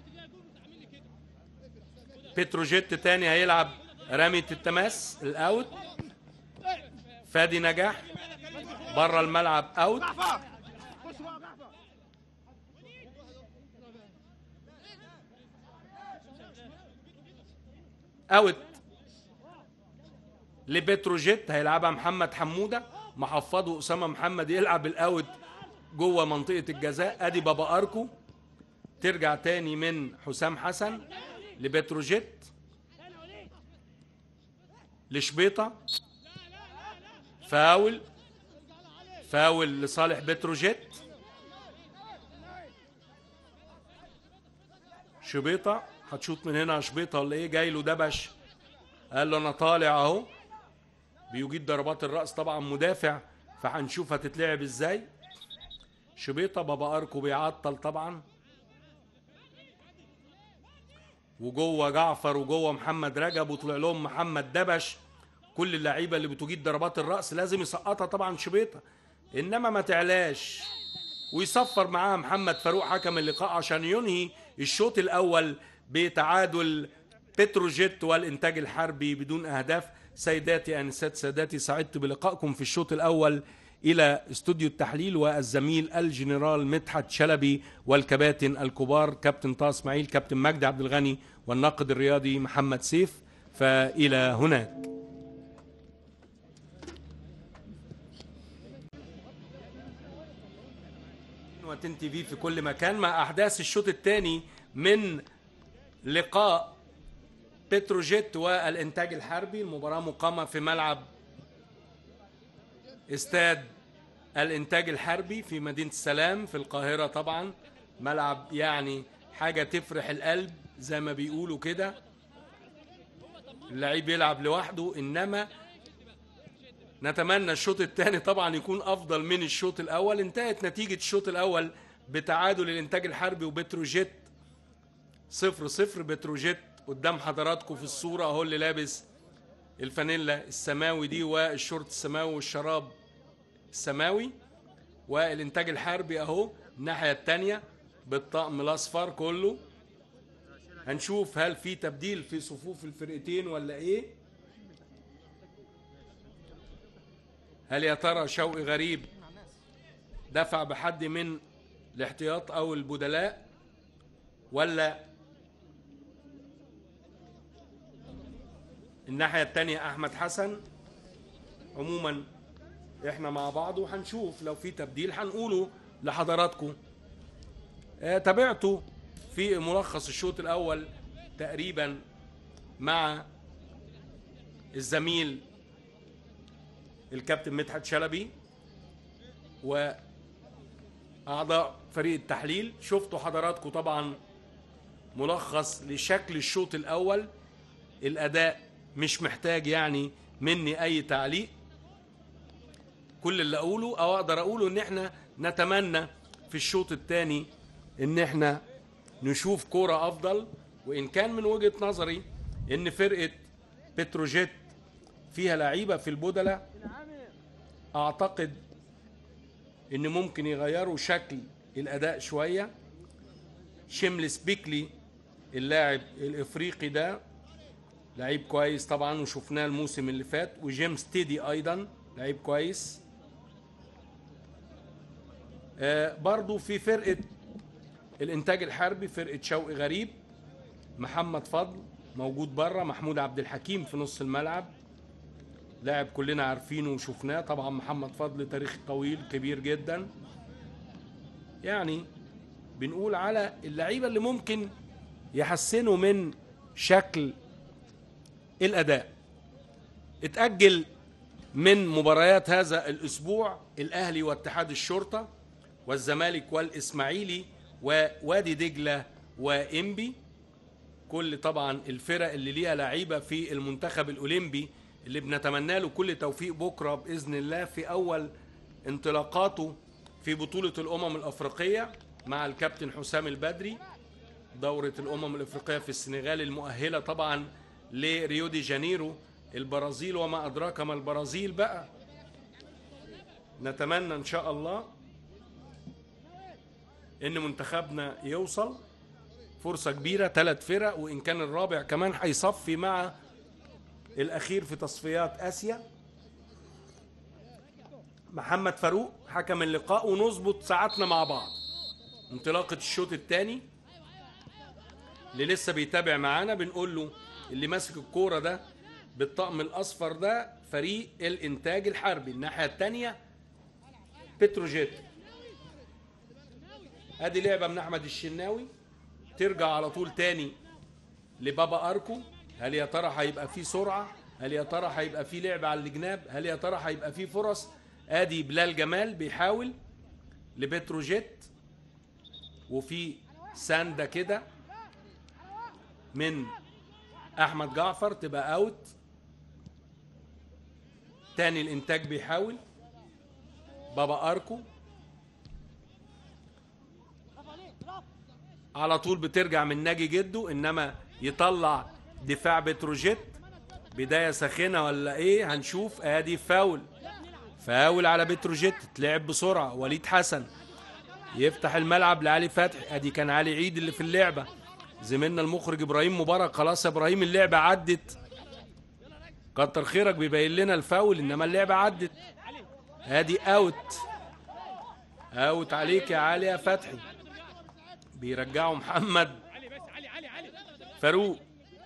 بتروجيت تاني هيلعب رمية التماس الأوت. فادي نجاح بره الملعب أوت. أوت لبتروجيت، هيلعبها محمد حمودة، محفظه أسامة محمد يلعب الأوت جوه منطقة الجزاء. ادي بابا اركو، ترجع تاني من حسام حسن لبتروجيت لشبيطة، فاول فاول لصالح بتروجيت. شبيطة هتشوط من هنا شبيطة ولا ايه؟ جاي له دبش، قال له انا طالع اهو، بيجيد ضربات الرأس طبعا مدافع، فهنشوف هتتلعب ازاي. شبيطة بابا اركو بيعطل طبعا، وجوه جعفر وجوه محمد رجب وطلع لهم محمد دبش. كل اللعيبه اللي بتجيد ضربات الراس لازم يسقطها طبعا شبيطة، انما ما تعلاش. ويصفر معاها محمد فاروق حكم اللقاء عشان ينهي الشوط الاول بتعادل بتروجيت والانتاج الحربي بدون اهداف. سيداتي انسات ساداتي، سعدت بلقائكم في الشوط الاول. إلى استوديو التحليل والزميل الجنرال مدحت شلبي والكباتن الكبار كابتن طه اسماعيل، كابتن مجدي عبد الغني، والناقد الرياضي محمد سيف. فإلى هناك. وتن تي في كل مكان مع أحداث الشوط الثاني من لقاء بتروجيت والإنتاج الحربي. المباراة مقامة في ملعب استاد الانتاج الحربي في مدينة السلام في القاهرة. طبعا ملعب يعني حاجة تفرح القلب زي ما بيقولوا كده، اللعيب يلعب لوحده. انما نتمنى الشوط الثاني طبعا يكون افضل من الشوط الاول. انتهت نتيجة الشوط الاول بتعادل الانتاج الحربي وبتروجيت 0-0. بتروجيت قدام حضراتكم في الصورة اهو، اللي لابس الفانيلا السماوي دي والشورت السماوي والشراب السماوي، والانتاج الحربي اهو الناحية التانية بالطقم الاصفر كله. هنشوف هل في تبديل في صفوف الفرقتين ولا ايه. هل يا ترى شوقي غريب دفع بحد من الاحتياط او البدلاء، ولا الناحية التانية احمد حسن؟ عموما احنا مع بعض وهنشوف لو في تبديل هنقوله لحضراتكم. تابعته في ملخص الشوط الاول تقريبا مع الزميل الكابتن مدحت شلبي واعضاء فريق التحليل. شفتوا حضراتكم طبعا ملخص لشكل الشوط الاول. الاداء مش محتاج يعني مني اي تعليق. كل اللي اقوله او اقدر اقوله ان احنا نتمنى في الشوط الثاني ان احنا نشوف كرة افضل. وان كان من وجهة نظري ان فرقة بتروجيت فيها لعيبة في البدلة، اعتقد ان ممكن يغيروا شكل الاداء شوية. شملس بيكلي اللاعب الافريقي ده لعيب كويس طبعا وشفناه الموسم اللي فات، وجيمس تيدي ايضا لعيب كويس. برضو في فرقة الانتاج الحربي فرقة شوقي غريب، محمد فضل موجود بره، محمود عبد الحكيم في نص الملعب لاعب كلنا عارفينه وشفناه طبعا. محمد فضل تاريخ طويل كبير جدا. يعني بنقول على اللعيبة اللي ممكن يحسنوا من شكل الأداء. اتأجل من مباريات هذا الأسبوع الأهلي واتحاد الشرطة والزمالك والإسماعيلي ووادي دجلة وإنبي. كل طبعا الفرق اللي ليها لعيبة في المنتخب الأولمبي اللي بنتمنى له كل توفيق بكرة بإذن الله في أول انطلاقاته في بطولة الأمم الأفريقية مع الكابتن حسام البدري. دورة الأمم الأفريقية في السنغال المؤهلة طبعا لريو دي جانيرو البرازيل، وما أدراك ما البرازيل بقى. نتمنى إن شاء الله إن منتخبنا يوصل. فرصة كبيرة 3 فرق، وإن كان الرابع كمان هيصفي مع الأخير في تصفيات آسيا. محمد فاروق حكم اللقاء، ونظبط ساعتنا مع بعض. انطلاقة الشوط الثاني اللي لسه بيتابع معانا بنقول له اللي ماسك الكورة ده بالطقم الأصفر ده فريق الإنتاج الحربي، الناحية الثانية بتروجيت. ادي لعبة من أحمد الشناوي ترجع على طول تاني لبابا أركو. هل يا ترى هيبقى فيه سرعة؟ هل يا ترى هيبقى فيه لعب على الجناب؟ هل يا ترى هيبقى فيه فرص؟ ادي بلال جمال بيحاول لبتروجيت، وفي ساندة كده من احمد جعفر تبقى اوت. تاني الانتاج بيحاول بابا اركو على طول بترجع من ناجي جده، انما يطلع دفاع بتروجيت. بداية ساخنة ولا ايه؟ هنشوف. ادي فاول على بتروجيت، تلعب بسرعة. وليد حسن يفتح الملعب لعلي فتحي. ادي كان علي عيد اللي في اللعبة، زميلنا المخرج ابراهيم مبارك. خلاص يا ابراهيم اللعبة عدت، كتر خيرك بيبين لنا الفاول، انما اللعبة عدت. ادي اوت عليك يا علي يا فتحي. بيرجعوا محمد فاروق.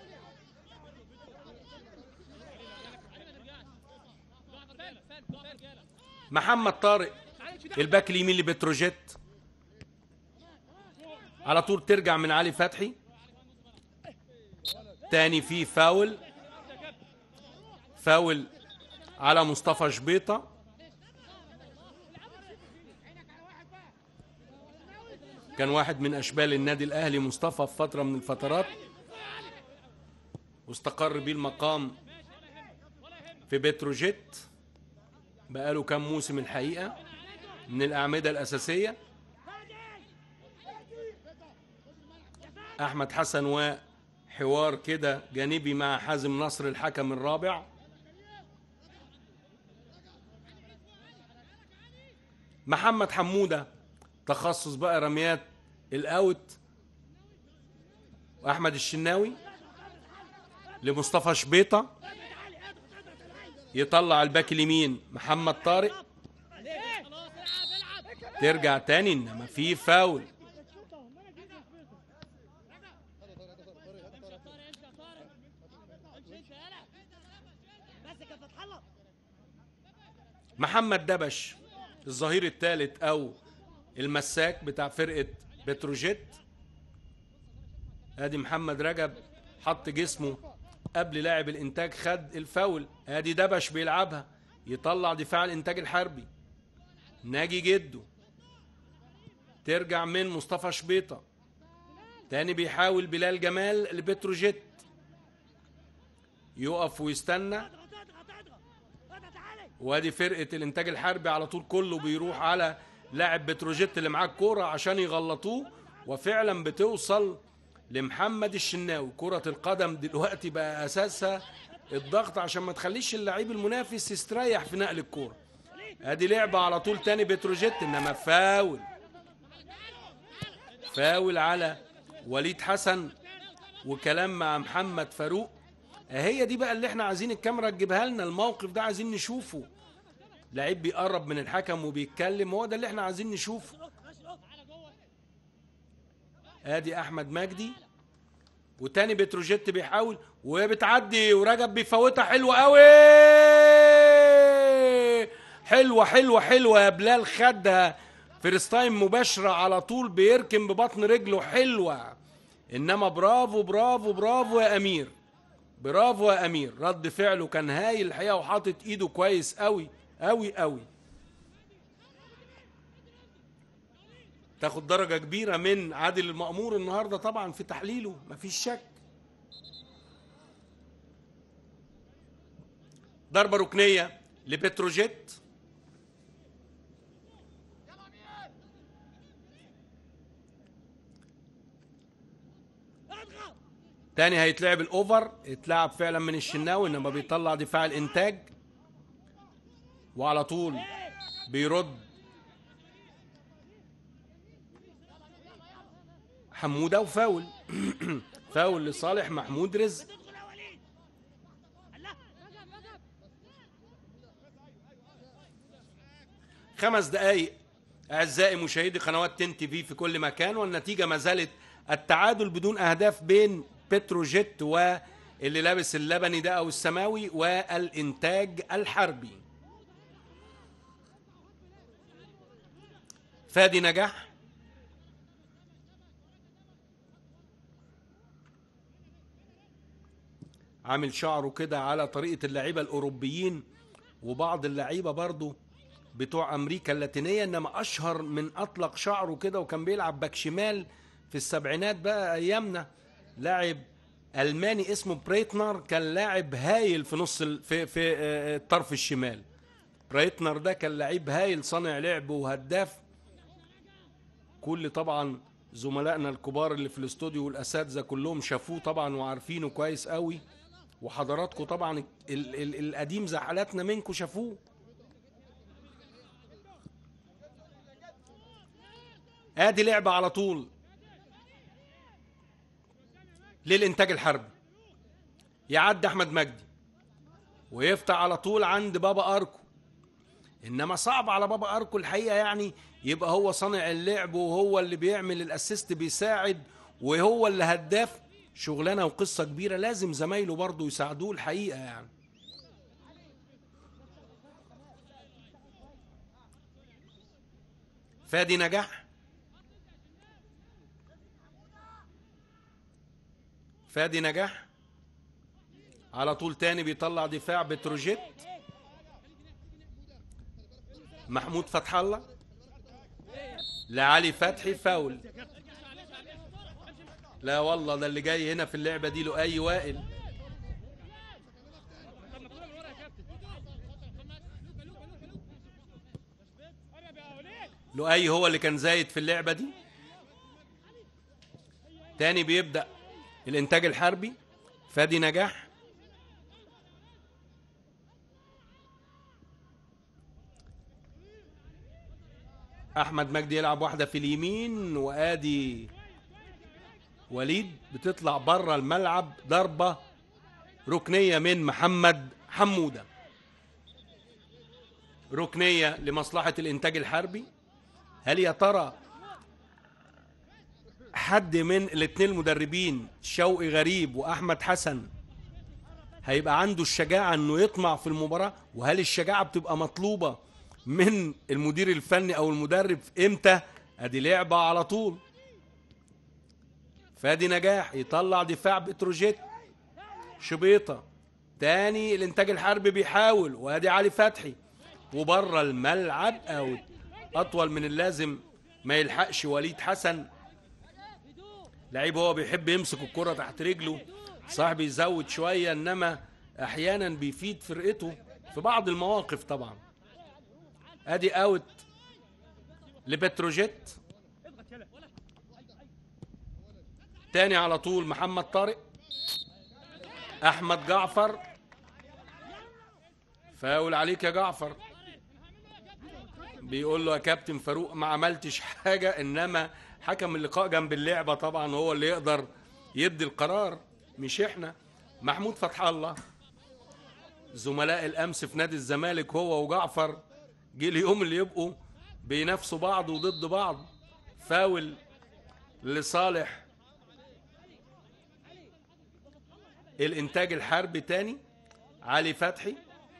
محمد طارق الباك اليمين لبتروجيت على طول ترجع من علي فتحي. تاني في فاول على مصطفى شبيطة. كان واحد من اشبال النادي الاهلي مصطفى في فتره من الفترات، واستقر بيه المقام في بتروجيت بقاله كام موسم الحقيقه، من الاعمده الاساسيه. احمد حسن وحوار كده جانبي مع حازم نصر الحكم الرابع. محمد حموده تخصص بقى رميات الاوت، واحمد الشناوي لمصطفى شبيطه، يطلع الباك اليمين محمد طارق، ترجع تاني انما في فاول. محمد دبش الظهير الثالث او المساك بتاع فرقة بتروجيت. ادي محمد رجب حط جسمه قبل لاعب الانتاج، خد الفاول. ادي دبش بيلعبها، يطلع دفاع الانتاج الحربي ناجي جده، ترجع من مصطفى شبيطة تاني، بيحاول بلال جمال لبتروجيت، يقف ويستنى. وادي فرقة الانتاج الحربي على طول كله بيروح على لاعب بتروجيت اللي معاه الكورة عشان يغلطوه، وفعلا بتوصل لمحمد الشناوي. كرة القدم دلوقتي بقى اساسها الضغط عشان ما تخليش اللعيب المنافس يستريح في نقل الكورة. ادي لعبة على طول تاني بتروجيت، انما فاول، فاول على وليد حسن، وكلام مع محمد فاروق. هي دي بقى اللي احنا عايزين الكاميرا تجيبها لنا، الموقف ده عايزين نشوفه. لعيب بيقرب من الحكم وبيتكلم، هو ده اللي احنا عايزين نشوفه. ادي احمد مجدي، وتاني بتروجيت بيحاول وبتعدي، ورجب بيفوتها حلوه قوي، حلوه حلوه حلوه يا بلال، خدها فيرست تايم مباشره على طول، بيركن ببطن رجله، حلوه. انما برافو برافو برافو يا امير، برافو يا امير، رد فعله كان هايل الحقيقه، وحاطط ايده كويس قوي قوي قوي. تاخد درجه كبيره من عادل المأمور النهارده طبعا في تحليله، مفيش شك. ضربه ركنيه لبتروجيت، تاني هيتلعب الاوفر، اتلعب فعلا من الشناوي، انما بيطلع دفاع الانتاج، وعلى طول بيرد حموده، وفاول فاول لصالح محمود رزق. خمس دقايق اعزائي مشاهدي قنوات تن تي في كل مكان، والنتيجه ما زالت التعادل بدون اهداف بين بتروجيت واللي لابس اللبني ده او السماوي والانتاج الحربي. فادي نجاح عامل شعره كده على طريقة اللعيبة الأوروبيين وبعض اللعيبة برضو بتوع أمريكا اللاتينية، إنما أشهر من أطلق شعره كده، وكان بيلعب باك شمال في السبعينات بقى أيامنا. لاعب ألماني اسمه بريتنر، كان لاعب هايل في نص في الطرف الشمال. بريتنر ده كان لعيب هايل، صانع لعب وهداف. كل طبعا زملائنا الكبار اللي في الاستوديو والاساتذه كلهم شافوه طبعا وعارفينه كويس قوي، وحضراتكم طبعا القديم زي حالاتنا منكم شافوه. ادي لعبه على طول للانتاج الحربي، يعدي احمد مجدي ويفتح على طول عند بابا اركو، انما صعب على بابا اركو الحقيقه، يعني يبقى هو صانع اللعب وهو اللي بيعمل الاسيست بيساعد وهو اللي هداف، شغلانه وقصه كبيره، لازم زمايله برضه يساعدوه الحقيقه يعني. فادي نجاح، فادي نجاح على طول تاني بيطلع دفاع بتروجيت، محمود فتح الله لعلي فتحي، فاول. لا والله، ده اللي جاي هنا في اللعبة دي لؤي وائل. لؤي هو اللي كان زايد في اللعبة دي. تاني بيبدأ الإنتاج الحربي، فادي نجاح. أحمد مجدي يلعب واحدة في اليمين، وآدي وليد بتطلع بره الملعب، ضربة ركنية من محمد حمودة، ركنية لمصلحة الإنتاج الحربي. هل يا ترى حد من الاثنين المدربين شوقي غريب وأحمد حسن هيبقى عنده الشجاعة انه يطمع في المباراة؟ وهل الشجاعة بتبقى مطلوبة من المدير الفني او المدرب امتى؟ ادي لعبة على طول. فادي نجاح يطلع دفاع بتروجيت، شبيطة تاني، الانتاج الحربي بيحاول، وادي علي فتحي وبره الملعب اوت، اطول من اللازم، ما يلحقش وليد حسن. لعيب هو بيحب يمسك الكرة تحت رجله، صاحب يزود شوية، انما احيانا بيفيد فرقته في بعض المواقف طبعا. ادي اوت لبتروجيت. تاني على طول محمد طارق، احمد جعفر، فاول عليك يا جعفر. بيقول له يا كابتن فاروق ما عملتش حاجة، انما حكم اللقاء جنب اللعبة طبعا هو اللي يقدر يدي القرار مش احنا. محمود فتح الله، زملاء الامس في نادي الزمالك هو وجعفر، جه اليوم اللي يبقوا بينافسوا بعض وضد بعض. فاول لصالح الانتاج الحربي تاني، علي فتحي.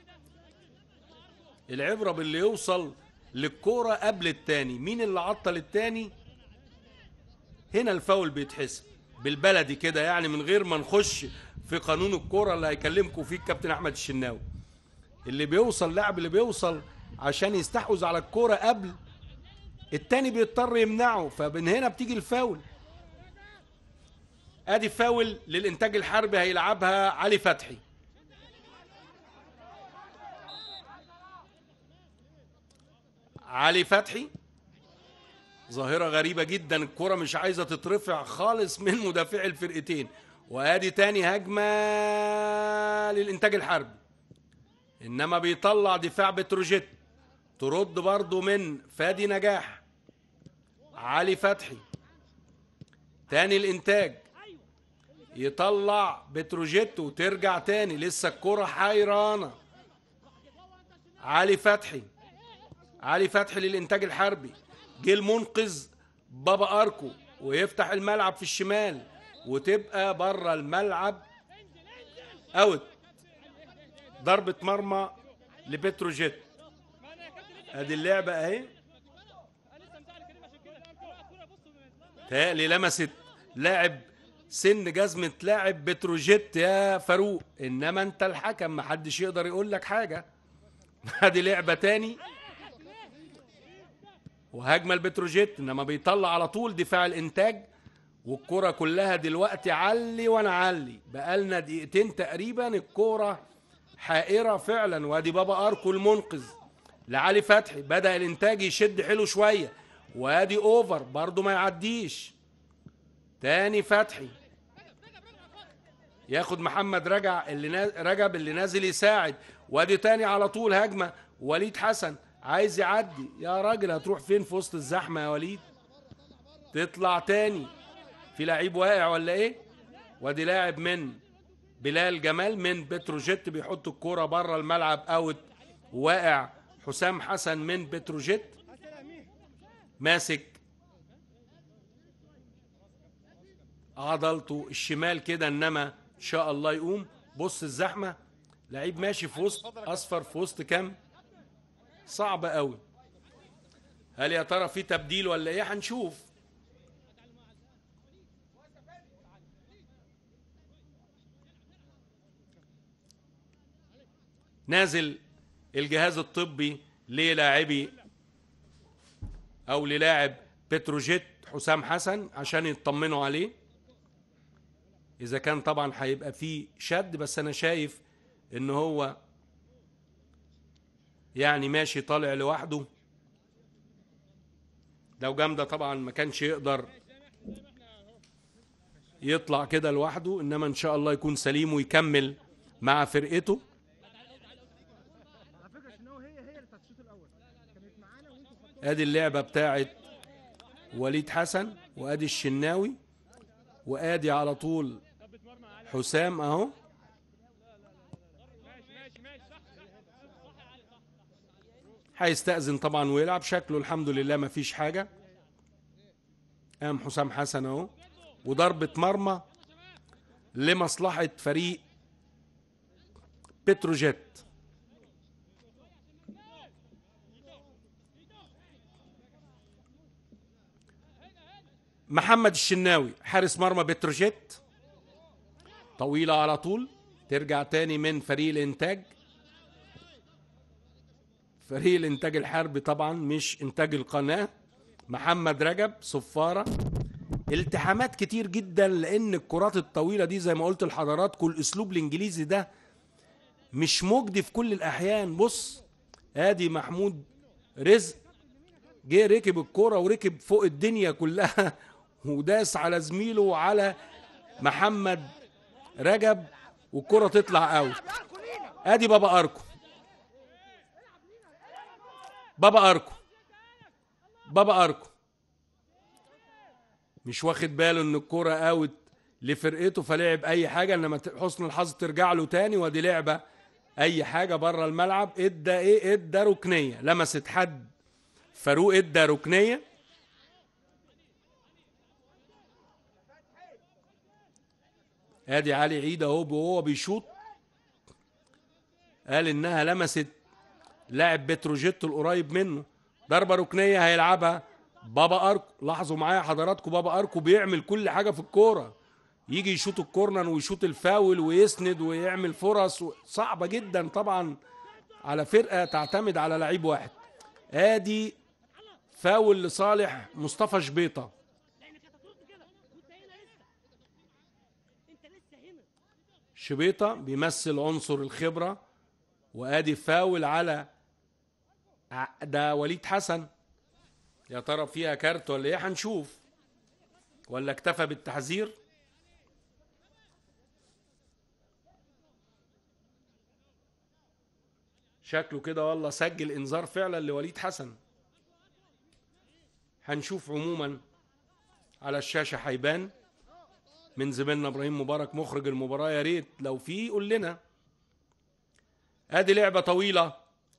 العبرة باللي يوصل للكورة قبل التاني، مين اللي عطل التاني؟ هنا الفاول بيتحسب بالبلدي كده، يعني من غير ما نخش في قانون الكورة اللي هيكلمكم فيه الكابتن احمد الشناوي. اللي بيوصل، لاعب اللي بيوصل عشان يستحوذ على الكورة قبل التاني بيضطر يمنعه، فمن هنا بتيجي الفاول. ادي فاول للانتاج الحربي هيلعبها علي فتحي. علي فتحي، ظاهرة غريبة جدا، الكرة مش عايزة تترفع خالص من مدافعي الفرقتين. وادي تاني هجمة للانتاج الحربي، انما بيطلع دفاع بتروجيت، ترد برضو من فادي نجاح. علي فتحي تاني، الانتاج يطلع بتروجيت وترجع تاني، لسه الكرة حيرانة. علي فتحي، علي فتحي للانتاج الحربي، جه المنقذ بابا اركو ويفتح الملعب في الشمال، وتبقى بره الملعب اوت، ضربة مرمى لبتروجيت. ادي اللعبة اهي، تهيألي لمست لاعب سن جزمة لاعب بتروجيت يا فاروق، انما انت الحكم محدش يقدر يقول لك حاجة. ادي لعبة تاني وهجمة البتروجيت، انما بيطلع على طول دفاع الانتاج، والكرة كلها دلوقتي علي وانا علي، بقالنا دقيقتين تقريبا الكرة حائرة فعلا. وادي بابا اركو المنقذ لعلي فتحي، بدأ الانتاج يشد حلو شوية، وادي اوفر برضو ما يعديش. تاني فتحي ياخد محمد رجب اللي نازل يساعد، وادي تاني على طول هجمة وليد حسن عايز يعدي، يا راجل هتروح فين في وسط الزحمة يا وليد؟ تطلع تاني، في لعيب واقع ولا ايه؟ وادي لاعب من بلال جمال من بتروجيت بيحط الكورة بره الملعب اوت، واقع حسام حسن من بتروجيت، ماسك عضلته الشمال كده، انما ان شاء الله يقوم. بص الزحمة، لعيب ماشي في وسط اصفر، في وسط كام؟ صعب قوي. هل يا ترى في تبديل ولا ايه؟ هنشوف. نازل الجهاز الطبي للاعبي او للاعب بتروجيت حسام حسن عشان يطمنوا عليه، اذا كان طبعا هيبقى فيه شد، بس انا شايف ان هو يعني ماشي طالع لوحده. لو جامدة طبعا ما كانش يقدر يطلع كده لوحده، انما ان شاء الله يكون سليم ويكمل مع فرقته. ادي اللعبة بتاعت وليد حسن، وادي الشناوي، وادي على طول حسام اهو. هيستأذن طبعا ويلعب، شكله الحمد لله ما فيش حاجة. قام حسام حسن اهو، وضربة مرمى لمصلحة فريق بتروجيت. محمد الشناوي حارس مرمى بتروجيت، طويلة على طول، ترجع تاني من فريق الانتاج. فريق الانتاج الحربي طبعا مش انتاج القناة. محمد رجب صفارة، التحامات كتير جدا، لان الكرات الطويلة دي زي ما قلت لحضراتكم الاسلوب الانجليزي ده مش مجدي في كل الاحيان. بص ادي محمود رزق جه ركب الكرة وركب فوق الدنيا كلها وداس على زميله وعلى محمد رجب، والكرة تطلع اوت. ادي بابا اركو، بابا اركو، بابا اركو مش واخد باله ان الكرة اوت لفرقته، فلعب اي حاجة، انما حسن الحظ ترجع له تاني. ودي لعبة اي حاجة بره الملعب. ادى ركنية، لمست حد فاروق ادى ركنية. ادي علي عيد اهو وهو بيشوط، قال انها لمست لاعب بتروجيت القريب منه. ضربة ركنية هيلعبها بابا اركو. لاحظوا معايا حضراتكم بابا اركو بيعمل كل حاجة في الكورة، يجي يشوط الكورنر ويشوط الفاول ويسند ويعمل فرص صعبة جدا طبعا على فرقة تعتمد على لعيب واحد. ادي فاول لصالح مصطفى شبيطة. شبيطة بيمثل عنصر الخبرة، وادي فاول على ده وليد حسن. يا ترى فيها كارت ولا ايه؟ هنشوف، ولا اكتفى بالتحذير. شكله كده والله سجل انذار فعلا لوليد حسن. هنشوف عموما على الشاشة هيبان من زميلنا ابراهيم مبارك مخرج المباراة، يا ريت لو في قول لنا. ادي لعبة طويلة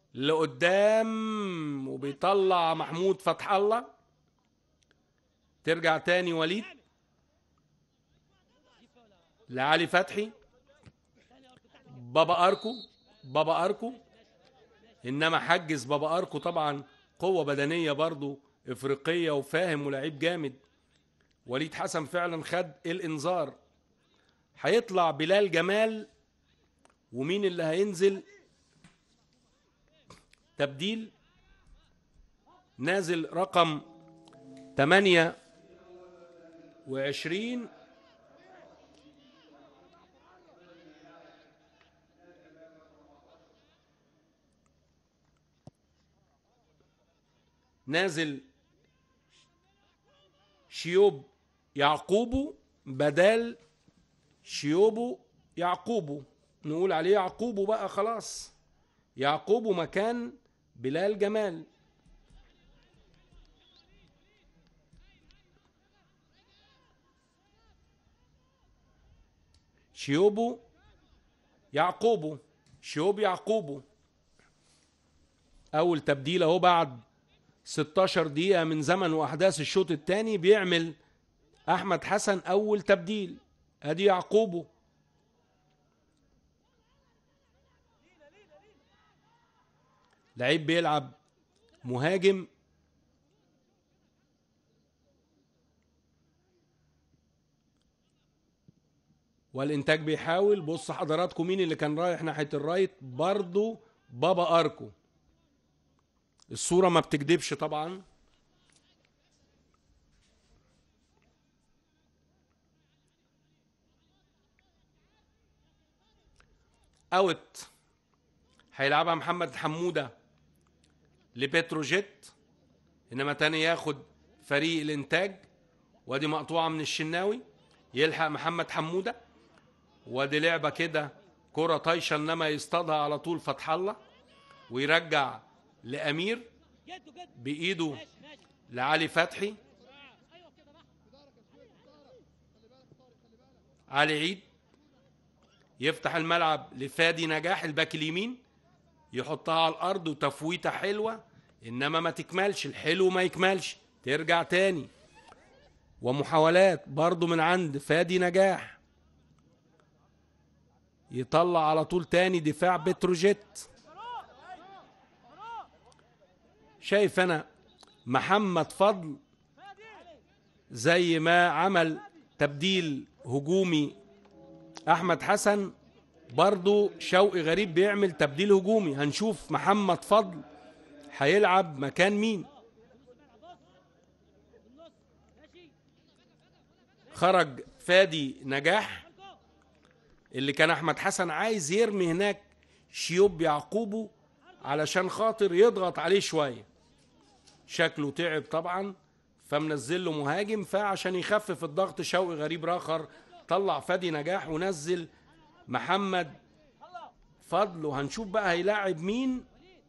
لقدام وبيطلع محمود فتح الله، ترجع تاني وليد لعلي فتحي. بابا اركو، بابا اركو، انما حجز بابا اركو طبعا قوة بدنية برضو افريقية وفاهم ولاعيب جامد. وليد حسن فعلا خد الانذار. هيطلع بلال جمال، ومين اللي هينزل تبديل؟ نازل رقم 28 نازل شيوب يعقوبو بدل شيوبو يعقوبو، نقول عليه يعقوبو بقى خلاص. يعقوبو مكان بلال جمال. شيوبو يعقوبو، شيوب يعقوبو. اول تبديل اهو بعد 16 دقيقة من زمن واحداث الشوط الثاني، بيعمل احمد حسن اول تبديل. ادي يعقوبو، لعيب بيلعب مهاجم. والانتاج بيحاول. بص حضراتكم مين اللي كان رايح ناحية الرايت؟ برضو بابا اركو. الصورة ما بتكدبش طبعا. اوت هيلعبها محمد حمودة لبتروجيت، انما تاني ياخد فريق الانتاج. وادي مقطوعة من الشناوي، يلحق محمد حمودة، وادي لعبة كده كرة طايشة انما يصطادها على طول فتح الله، ويرجع لأمير بإيده لعلي فتحي. علي عيد يفتح الملعب لفادي نجاح الباك اليمين، يحطها على الأرض وتفويتة حلوة إنما ما تكملش، الحلو ما يكملش، ترجع تاني. ومحاولات برضو من عند فادي نجاح، يطلع على طول تاني دفاع بتروجيت. شايف أنا محمد فضل زي ما عمل تبديل هجومي أحمد حسن، برضو شوقي غريب بيعمل تبديل هجومي. هنشوف محمد فضل هيلعب مكان مين. خرج فادي نجاح اللي كان أحمد حسن عايز يرمي هناك شيوب يعقوبه علشان خاطر يضغط عليه شوية، شكله تعب طبعا فمنزل له مهاجم، فعشان يخفف الضغط شوقي غريب راخر طلع فادي نجاح ونزل محمد فضل. وهنشوف بقى هيلاعب مين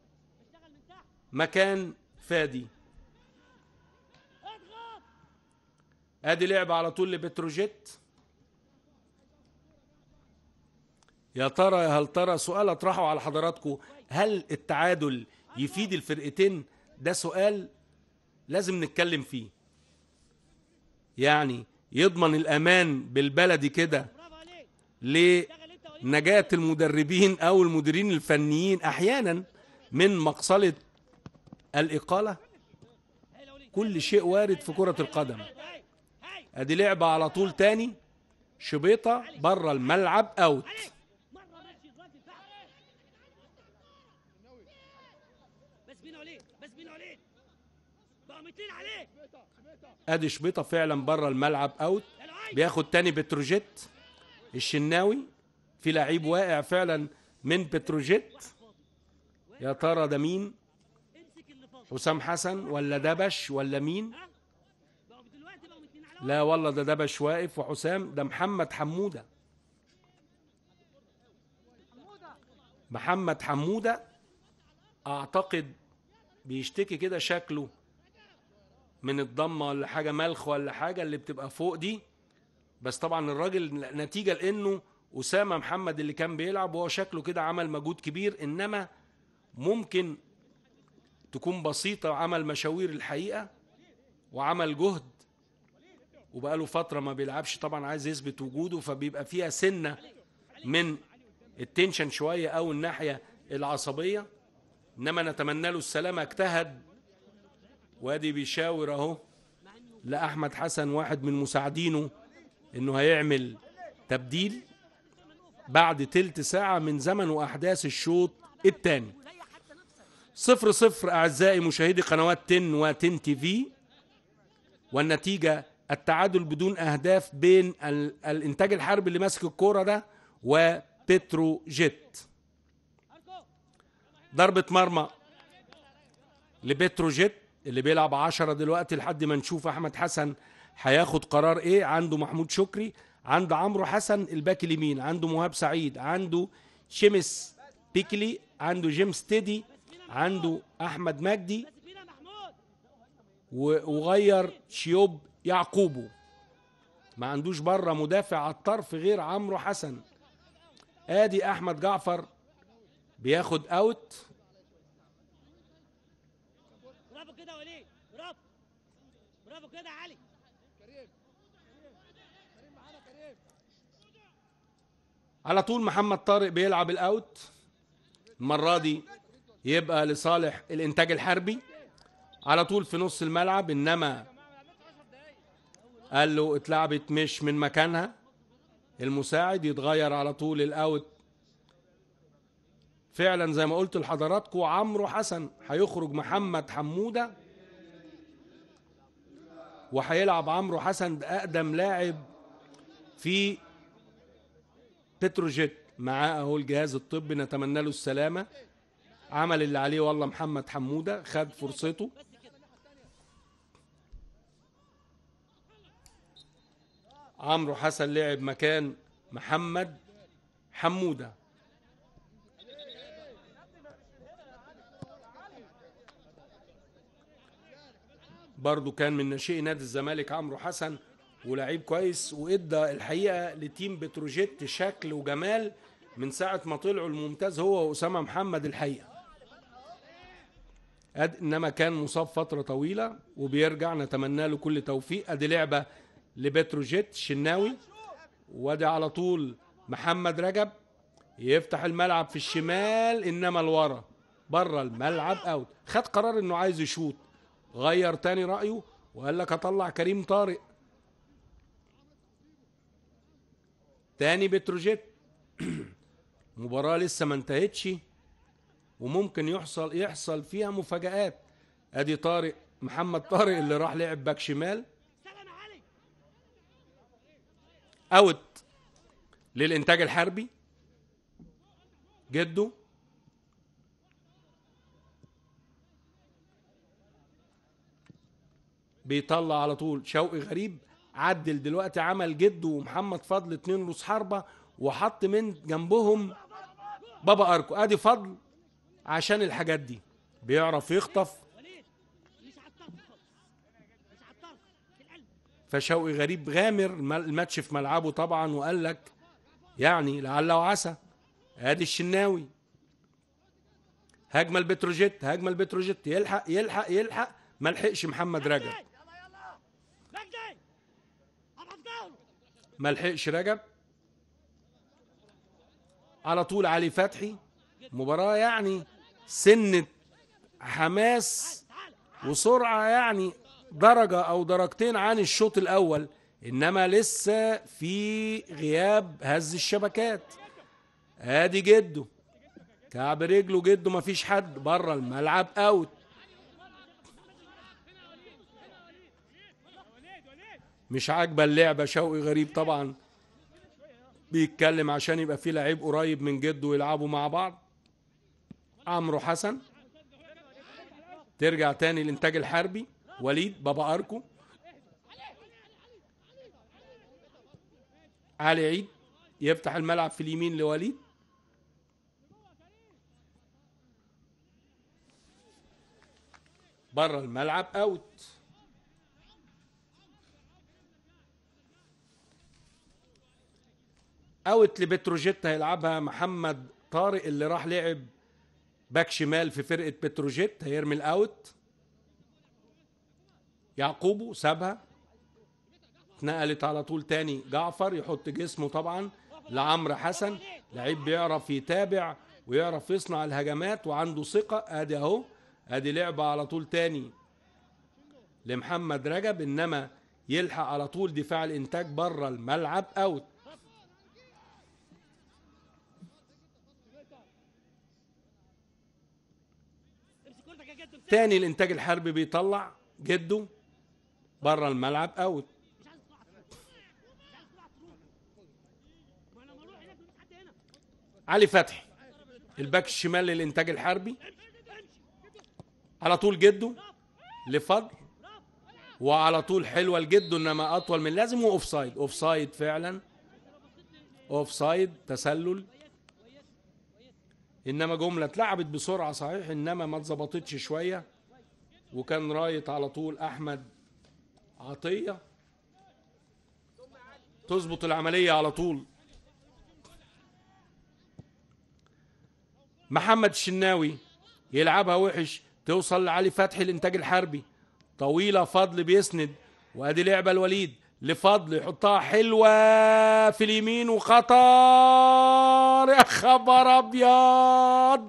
مكان فادي. ادي لعبة على طول لبتروجيت. يا ترى يا هل ترى سؤال اطرحه على حضراتكم، هل التعادل يفيد الفرقتين؟ ده سؤال لازم نتكلم فيه، يعني يضمن الامان بالبلدي كده لنجاة المدربين او المديرين الفنيين احيانا من مقصلة الاقالة. كل شيء وارد في كرة القدم. ادي لعبة على طول تاني، شبيطة بره الملعب اوت. ادي شبيطة فعلا بره الملعب اوت. بياخد تاني بتروجيت الشناوي، في لعيب واقع فعلا من بتروجيت. يا ترى ده مين؟ حسام حسن ولا دبش ولا مين؟ لا والله ده دبش واقف وحسام، ده محمد حمودة. محمد حمودة اعتقد بيشتكي كده شكله من الضمة ولا حاجة، ملخ ولا حاجة اللي بتبقى فوق دي. بس طبعا الراجل نتيجة لانه أسامة محمد اللي كان بيلعب وهو شكله كده عمل مجهود كبير، انما ممكن تكون بسيطة، عمل مشاوير الحقيقة وعمل جهد وبقاله فترة ما بيلعبش، طبعا عايز يثبت وجوده، فبيبقى فيها سنة من التنشن شوية او الناحية العصبية، انما نتمنى له السلامة. اجتهد وادي بيشاور اهو لأحمد حسن واحد من مساعدينه انه هيعمل تبديل بعد تلت ساعة من زمن واحداث الشوط الثاني. 0-0 اعزائي مشاهدي قنوات تن وتن تي في، والنتيجة التعادل بدون اهداف بين الانتاج الحربي اللي ماسك الكورة ده وبتروجيت. ضربة مرمى لبتروجيت اللي بيلعب 10 دلوقتي لحد ما نشوف احمد حسن هياخد قرار ايه. عنده محمود شكري، عنده عمرو حسن الباك اليمين، عنده مهاب سعيد، عنده شمس بيكلي، عنده جيمس تيدي، عنده احمد مجدي، وغير شيوب يعقوبه. ما عندوش بره مدافع على الطرف غير عمرو حسن. ادي احمد جعفر بياخد اوت. برافو كده يا وليد، برافو برافو كده يا علي. على طول محمد طارق بيلعب الاوت، المرة دي يبقى لصالح الانتاج الحربي على طول في نص الملعب، انما قال له اتلعبت مش من مكانها. المساعد يتغير على طول الاوت فعلا زي ما قلت لحضراتكم. عمرو حسن هيخرج محمد حمودة، وهيلعب عمرو حسن ده اقدم لاعب في بتروجيت. معاه اهو الجهاز الطبي، نتمنى له السلامه. عمل اللي عليه والله. محمد حموده خد فرصته. عمرو حسن لعب مكان محمد حموده. برضو كان من ناشئي نادي الزمالك عمرو حسن، ولاعيب كويس، وادى الحقيقه لتيم بتروجيت شكل وجمال من ساعه ما طلعوا الممتاز هو واسامه محمد الحقيقه. انما كان مصاب فتره طويله وبيرجع، نتمنى له كل توفيق. ادي لعبه لبتروجيت الشناوي، وادي على طول محمد رجب يفتح الملعب في الشمال، انما لورا بره الملعب اوت. خد قرار انه عايز يشوط، غير تاني رايه وقال لك اطلع كريم طارق. تاني بتروجيت. مباراة لسه ما انتهتش وممكن يحصل فيها مفاجآت. ادي طارق، محمد طارق اللي راح لعب باك شمال، اوت للانتاج الحربي. جده بيطلع على طول. شوقي غريب عدل دلوقتي، عمل جده ومحمد فضل 2 رؤوس حربة، وحط من جنبهم بابا اركو. ادي فضل عشان الحاجات دي بيعرف يخطف. فشوقي غريب غامر الماتش في ملعبه طبعا، وقال لك يعني لعل وعسى. ادي الشناوي، هجمه البتروجيت، هجمه البتروجيت، يلحق يلحق يلحق، ما لحقش محمد رجب، ما لحقش رجب. على طول علي فتحي. مباراة يعني سنة حماس وسرعة، يعني درجة أو درجتين عن الشوط الأول، إنما لسه في غياب هز الشبكات. ادي جده، كعب رجله جده، مفيش حد بره الملعب، اوت. مش عاجبه اللعبه. شوقي غريب طبعا بيتكلم عشان يبقى في لعيب قريب من جده ويلعبوا مع بعض. عمرو حسن ترجع تاني الانتاج الحربي. وليد بابا اركو، علي عيد يفتح الملعب في اليمين لوليد. بره الملعب، اوت. اوت لبتروجيت. هيلعبها محمد طارق اللي راح لعب باك شمال في فرقة بتروجيت، هيرمي الاوت. يعقوبو سابها، اتنقلت على طول تاني. جعفر يحط جسمه طبعا لعمرو حسن، لعيب بيعرف يتابع ويعرف يصنع الهجمات وعنده ثقة. ادي اهو، ادي لعبة على طول تاني لمحمد رجب، انما يلحق على طول دفاع الانتاج بره الملعب، اوت. تاني الانتاج الحربي بيطلع جده بره الملعب، اوت. علي فتحي الباك الشمال للانتاج الحربي، على طول جده لفضل، وعلى طول حلوه لجده انما اطول من لازم، واوف سايد. اوف سايد فعلا، اوف سايد، تسلل. انما جمله اتلعبت بسرعه صحيح، انما ما اتظبطتش شويه، وكان رايت على طول احمد عطيه تظبط العمليه على طول. محمد الشناوي يلعبها وحش، توصل لعلي فتحي الانتاج الحربي، طويله. فضل بيسند، وادي لعبه الوليد لفضل، يحطها حلوه في اليمين وخطر. يا خبر ابيض،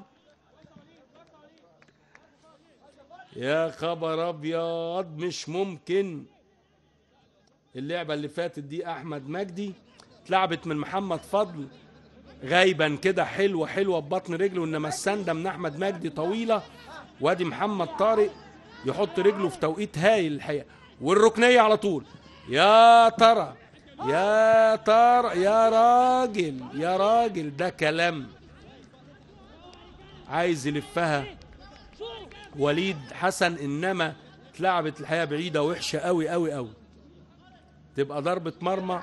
يا خبر ابيض، مش ممكن. اللعبه اللي فاتت دي احمد مجدي اتلعبت من محمد فضل غايبا كده، حلوه حلوه ببطن رجله، انما السنده من احمد مجدي طويله. وادي محمد طارق يحط رجله في توقيت هايل الحقيقه، والركنيه على طول. يا ترى يا ترى يا راجل يا راجل، ده كلام. عايز يلفها وليد حسن، انما اتلعبت الحقيقه بعيده وحشه قوي قوي قوي. تبقى ضربه مرمى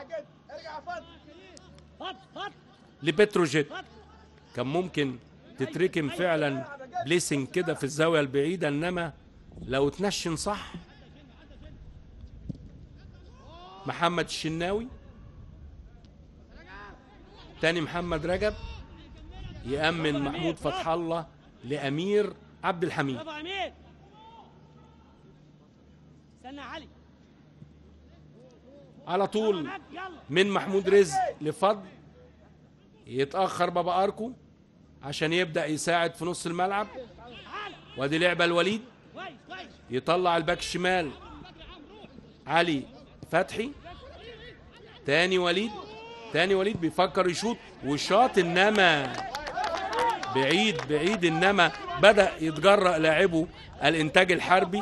لبتروجيت. كان ممكن تتركم فعلا بليسنج كده في الزاويه البعيده، انما لو تنشن صح. محمد الشناوي تاني، محمد رجب يأمن محمود فتح الله لأمير عبد الحميد. برافو امير. استنى يا علي. على طول من محمود رزق لفضل. يتأخر بابا أركو عشان يبدأ يساعد في نص الملعب. وادي لعبة الوليد، يطلع الباك الشمال علي فتحي. تاني وليد، تاني وليد بيفكر يشوط وشاط، انما بعيد بعيد، انما بدأ يتجرأ لاعبه الانتاج الحربي،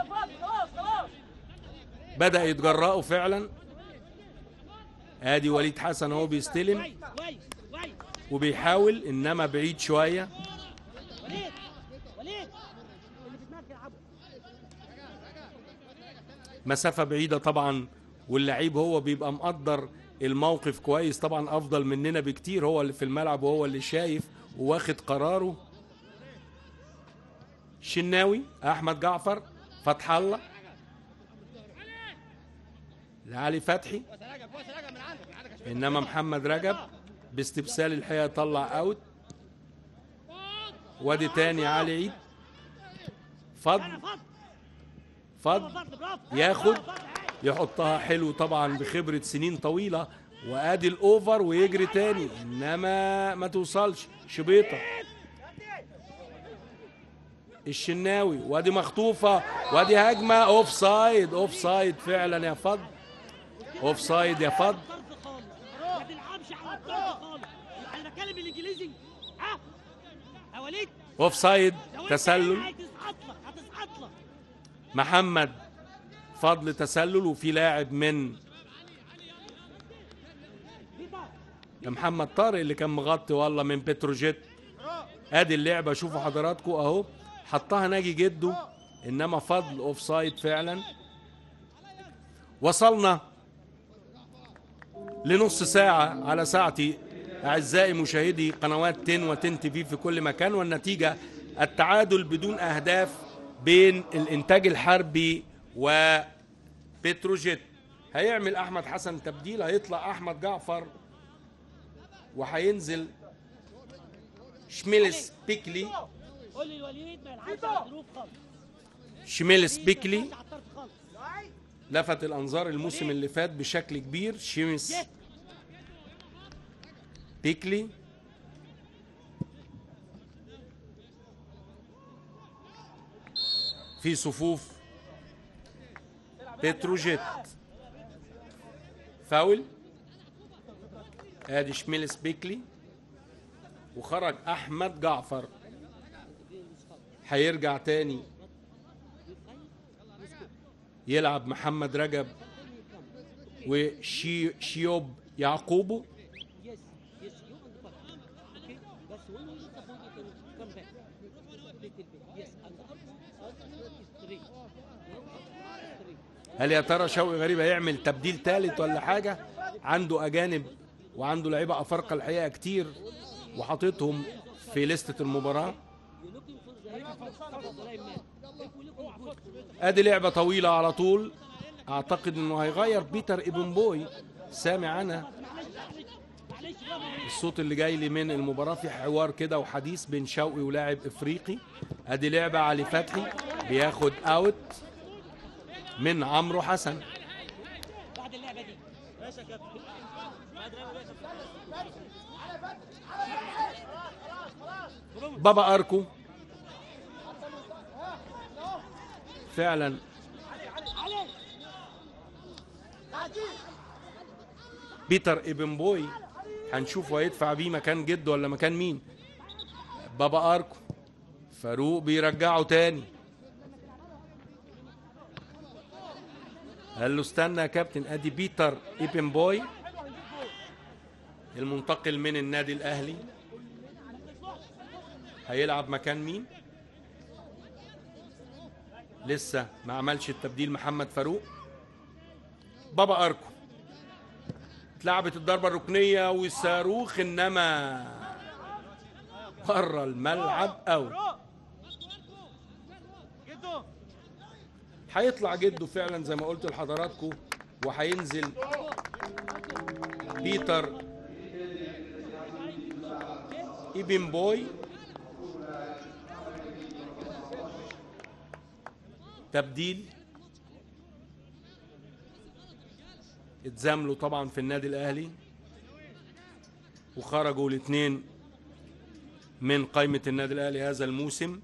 بدأ يتجرأوا فعلا. ادي وليد حسن اهو بيستلم وبيحاول، انما بعيد شويه. مسافه بعيده طبعا، واللعيب هو بيبقى مقدر الموقف كويس طبعا، افضل مننا بكتير. هو اللي في الملعب وهو اللي شايف وواخد قراره. شناوي، احمد جعفر، فتح الله لعلي فتحي، انما محمد رجب باستبسال الحقيقه طلع اوت. وادي تاني علي عيد. فضل ياخد يحطها حلو طبعا بخبره سنين طويله. وادي الاوفر ويجري تاني، انما ما توصلش. شبيطه الشناوي، وادي مخطوفه، وادي هجمه. اوف سايد، اوف سايد فعلا يا فضل، اوف سايد يا فضل. ما تلعبش على الطرف خالص. انا بتكلم بالانجليزي. ها يا وليد، اوف سايد، تسلل. هتسقط لك. محمد فضل تسلل، وفي لاعب من محمد طارق اللي كان مغطي والله من بتروجيت. ادي اللعبه، شوفوا حضراتكم اهو، حطها ناجي جده، انما فضل اوف سايد فعلا. وصلنا لنص ساعه على ساعتي اعزائي مشاهدي قنوات تن وتن تي في كل مكان، والنتيجه التعادل بدون اهداف بين الانتاج الحربي وبتروجيت. هيعمل احمد حسن تبديل، هيطلع احمد جعفر وهينزل شميلس بيكلي. قول لي الوليد ما يلعبش على الظروف خالص. شميلس بيكلي لفت الانظار الموسم اللي فات بشكل كبير. شميلس بيكلي في صفوف بتروجيت. فاول. ادي شميلس بيكلي وخرج احمد جعفر. هيرجع تاني يلعب محمد رجب وشيوب يعقوبو. هل يا ترى شوقي غريب هيعمل تبديل ثالث ولا حاجه؟ عنده اجانب وعنده لعيبه افارقه الحقيقه كتير وحاططهم في لستة المباراه. ادي لعبه طويله على طول. اعتقد انه هيغير بيتر ابن بوي. سامع انا الصوت اللي جاي لي من المباراه، في حوار كده وحديث بين شوقي ولاعب افريقي. ادي لعبه علي فتحي بياخد اوت من عمرو حسن. بعد اللعبه دي ماشي يا كابتن. بابا اركو فعلا بيتر ابن بوي هنشوفه هيدفع بيه مكان جده ولا مكان مين. بابا اركو فاروق بيرجعه تاني. قال له استنى يا كابتن. ادي بيتر ايبنبوي المنتقل من النادي الاهلي، هيلعب مكان مين؟ لسه ما عملش التبديل محمد فاروق. بابا اركو. اتلعبت الضربه الركنيه والصاروخ انما بره الملعب اوت. هيطلع جده فعلا زي ما قلت لحضراتكم، وهينزل بيتر ايبنبوي. تبديل اتزاملوا طبعا في النادي الاهلي، وخرجوا الاثنين من قائمة النادي الاهلي هذا الموسم،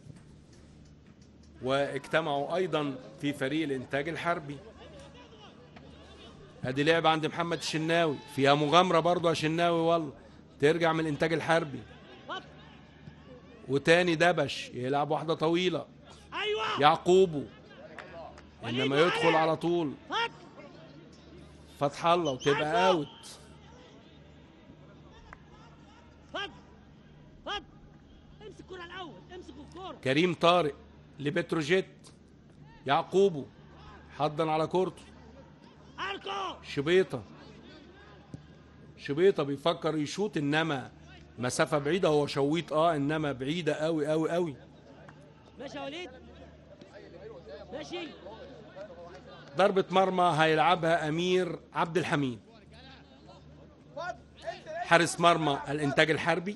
واجتمعوا ايضا في فريق الانتاج الحربي. ادي لعب عند محمد الشناوي، فيها مغامرة برضه يا شناوي، والله ترجع من الانتاج الحربي. وتاني دبش يلعب واحدة طويلة. ايوه يعقوبه انما يدخل على طول فك فتح الله وتبقى اوت. فك فك امسك الكرة الاول، امسك الكرة. كريم طارق لبتروجيت. يعقوبه حضن على كورته. اركو شبيطة بيفكر يشوط انما مسافة بعيدة، هو شويط انما بعيدة قوي قوي قوي. ماشي يا وليد ماشي. ضربة مرمى هيلعبها امير عبد الحميد، حارس مرمى الانتاج الحربي.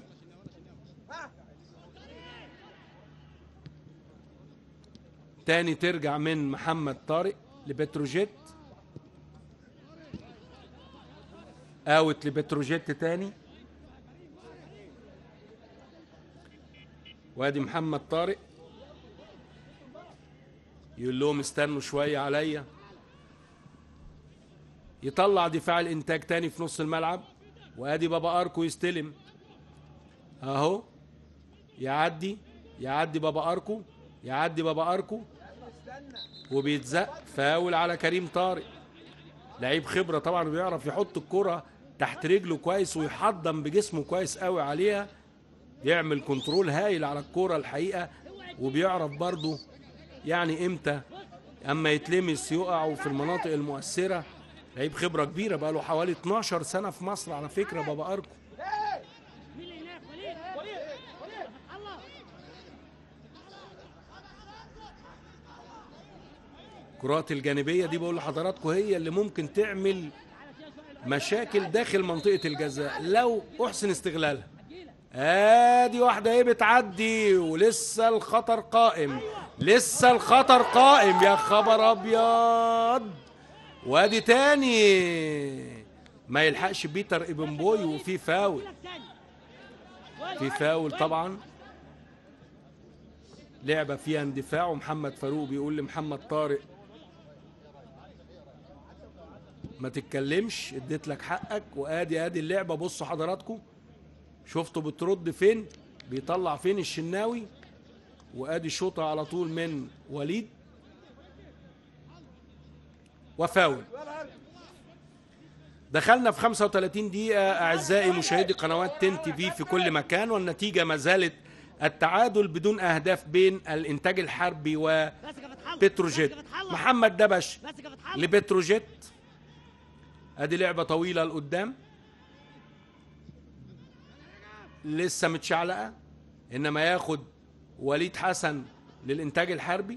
تاني ترجع من محمد طارق لبتروجيت، اوت لبتروجيت تاني. وادي محمد طارق يقول لهم استنوا شوية عليا. يطلع دفاع الانتاج تاني في نص الملعب، وادي بابا اركو يستلم اهو. يعدي بابا اركو وبيتزق. فاول على كريم طارق، لعيب خبرة طبعا، بيعرف يحط الكرة تحت رجله كويس ويحضن بجسمه كويس قوي عليها، يعمل كنترول هايل على الكرة الحقيقة، وبيعرف برضو يعني امتى اما يتلمس يقع في المناطق المؤثرة. لعيب خبرة كبيرة، بقى له حوالي 12 سنة في مصر على فكرة بابا اركو. مين اللي هناك؟ وليد الله. الكرات الجانبية دي بقول لحضراتكم هي اللي ممكن تعمل مشاكل داخل منطقة الجزاء لو احسن استغلالها. ادي واحدة ايه بتعدي، ولسه الخطر قائم، يا خبر ابيض. وادي تاني ما يلحقش بيتر ايبنبوي، وفي فاول طبعا. لعبة فيها اندفاع، ومحمد فاروق بيقول لمحمد طارق ما تتكلمش، اديت لك حقك. وادي اللعبة. بصوا حضراتكم، شفتوا بترد فين، بيطلع فين الشناوي. وادي شوطة على طول من وليد وفاول. دخلنا في 35 دقيقة أعزائي مشاهدي قنوات تن تي في كل مكان، والنتيجة ما زالت التعادل بدون أهداف بين الإنتاج الحربي وبتروجيت. محمد دبش لبتروجيت. أدي لعبة طويلة لقدام، لسه متشعلقة، إنما ياخد وليد حسن للإنتاج الحربي.